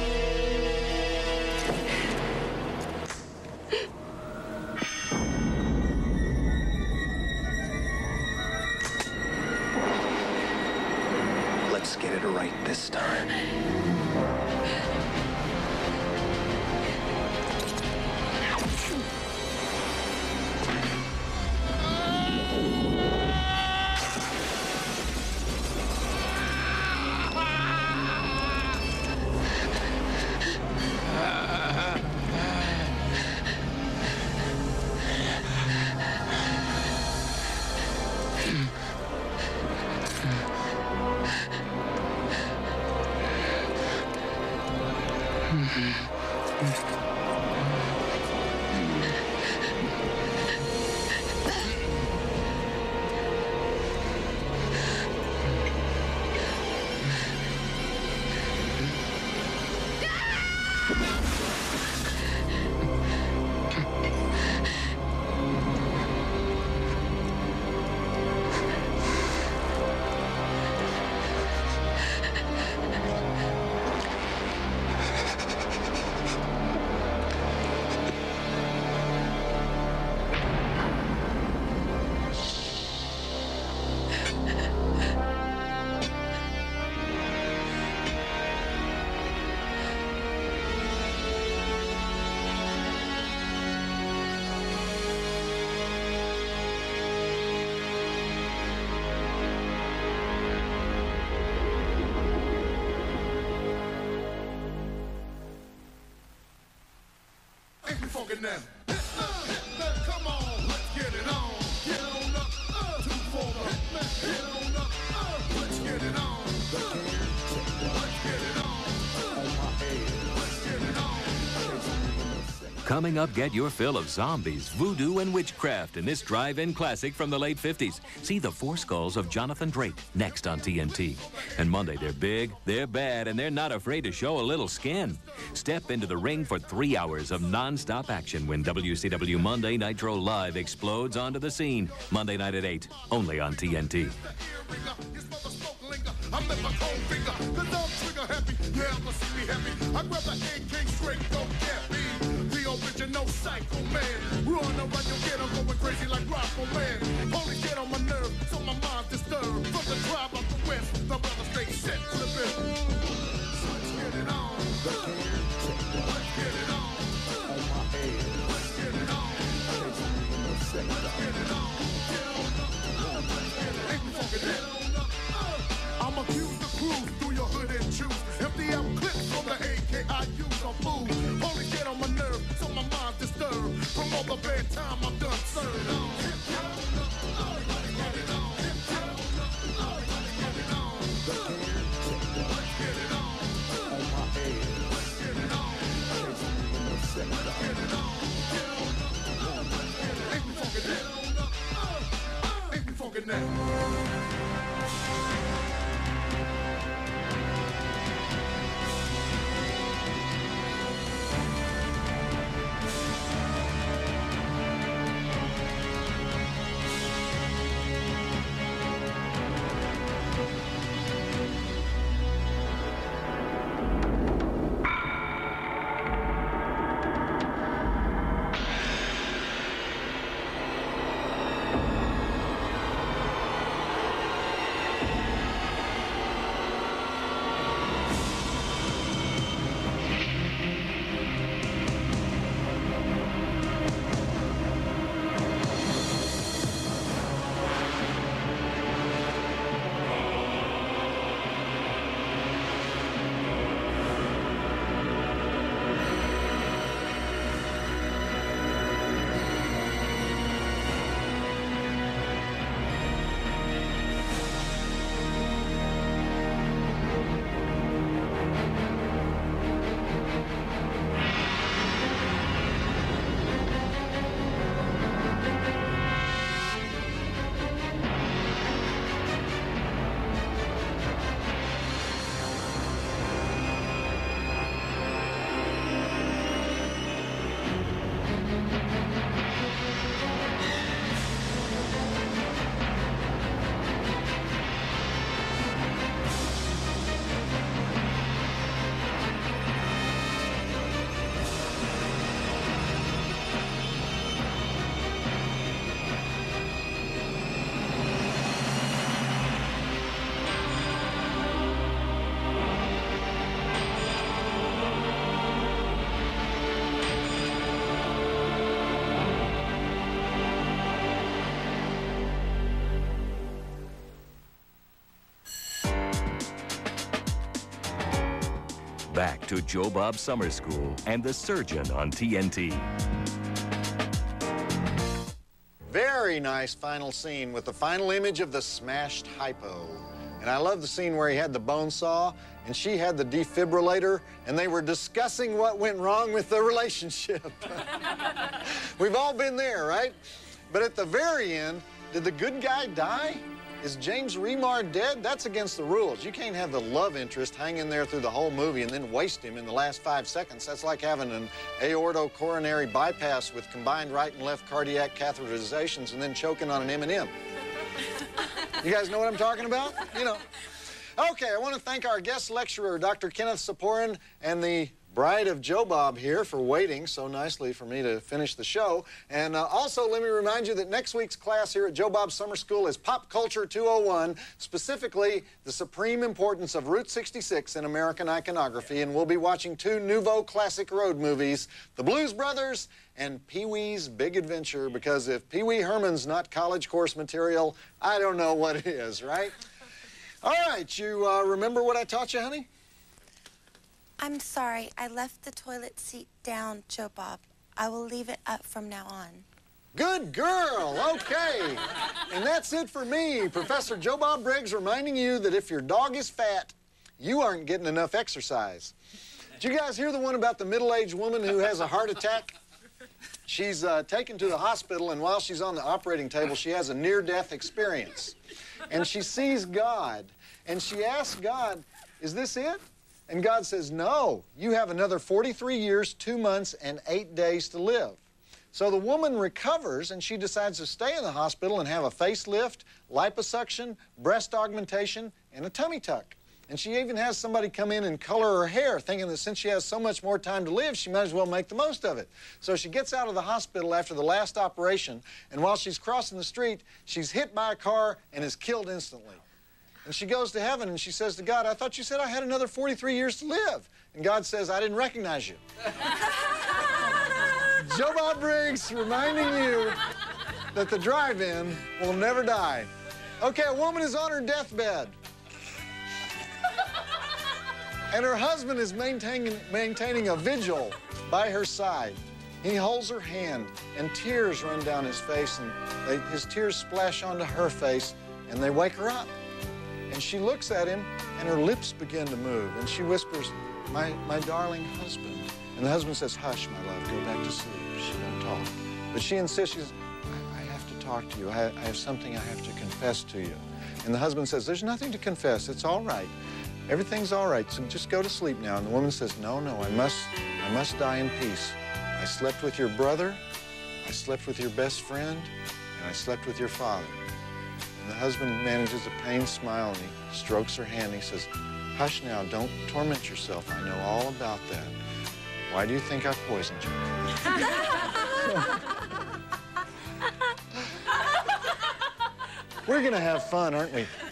Let's get it right this time. Now. Hitman, Hitman, come on, let's get it on. Get on up, uh, two for the Hitman. Get on up, uh, let's get it on. Uh, let's get it on. Uh, let's get it on. Coming up, get your fill of zombies, voodoo, and witchcraft in this drive-in classic from the late fifties. See The Four Skulls of Jonathan Drake next on T N T. And Monday, they're big, they're bad, and they're not afraid to show a little skin. Step into the ring for three hours of non-stop action when W C W Monday Nitro Live explodes onto the scene. Monday night at eight, only on T N T. I met my cold finger, cause I'm trigger happy. Yeah, I'ma see me happy. I grab the A K straight, don't care. no psycho man. Run around your ghetto going crazy like Rocco Man. Police get on my nerve, so my mind's disturbed. From the tribe of the west, the brother straight set flipping. Let's get it on. Let's get it on. Let's get it on. Let's get it on. Ain't we fucking dead? I'm accused of cruise through your hood and choose. Empty out clips from the A K I use on food. Police get on my nerve, so my mind's disturbed. From all the bad time I'm done served. Ain't we fucking dead? Ain't we fucking dead? Back to Joe Bob Summer School and The Surgeon on T N T. Very nice final scene with the final image of the smashed hypo. And I love the scene where he had the bone saw and she had the defibrillator and they were discussing what went wrong with the relationship. We've all been there, right? But at the very end, did the good guy die? Is James Remar dead? That's against the rules. You can't have the love interest hang in there through the whole movie and then waste him in the last five seconds. That's like having an aortocoronary bypass with combined right and left cardiac catheterizations and then choking on an M and M. You guys know what I'm talking about? You know. Okay, I want to thank our guest lecturer, Doctor Kenneth Seporin, and the bride of Joe Bob here for waiting so nicely for me to finish the show. And uh, also, let me remind you that next week's class here at Joe Bob Summer School is Pop Culture two oh one, specifically the supreme importance of Route sixty-six in American iconography. And we'll be watching two nouveau classic road movies, The Blues Brothers and Pee-wee's Big Adventure, because if Pee-wee Herman's not college course material, I don't know what it is, right? All right, you uh, remember what I taught you, honey? I'm sorry. I left the toilet seat down, Joe Bob. I will leave it up from now on. Good girl. Okay. And that's it for me, Professor Joe Bob Briggs, reminding you that if your dog is fat, you aren't getting enough exercise. Did you guys hear the one about the middle-aged woman who has a heart attack? She's uh, taken to the hospital, and while she's on the operating table, she has a near-death experience. And she sees God, and she asks God, is this it? And God says, no, you have another forty-three years, two months, and eight days to live. So the woman recovers, and she decides to stay in the hospital and have a facelift, liposuction, breast augmentation, and a tummy tuck. And she even has somebody come in and color her hair, thinking that since she has so much more time to live, she might as well make the most of it. So she gets out of the hospital after the last operation, and while she's crossing the street, she's hit by a car and is killed instantly. And she goes to heaven and she says to God, I thought you said I had another forty-three years to live. And God says, I didn't recognize you. Joe Bob Briggs reminding you that the drive-in will never die. Okay, a woman is on her deathbed. And her husband is maintaining, maintaining a vigil by her side. He holds her hand, and tears run down his face, and they, his tears splash onto her face, and they wake her up. And she looks at him, and her lips begin to move, and she whispers, my, my darling husband. And the husband says, hush, my love, go back to sleep. She don't talk. But she insists, she says, I, I have to talk to you. I, I have something I have to confess to you. And the husband says, there's nothing to confess. It's all right. Everything's all right, so just go to sleep now. And the woman says, no, no, I must, I must die in peace. I slept with your brother, I slept with your best friend, and I slept with your father. And the husband manages a pained smile, and he strokes her hand, and he says, hush now, don't torment yourself. I know all about that. Why do you think I poisoned you? We're gonna have fun, aren't we?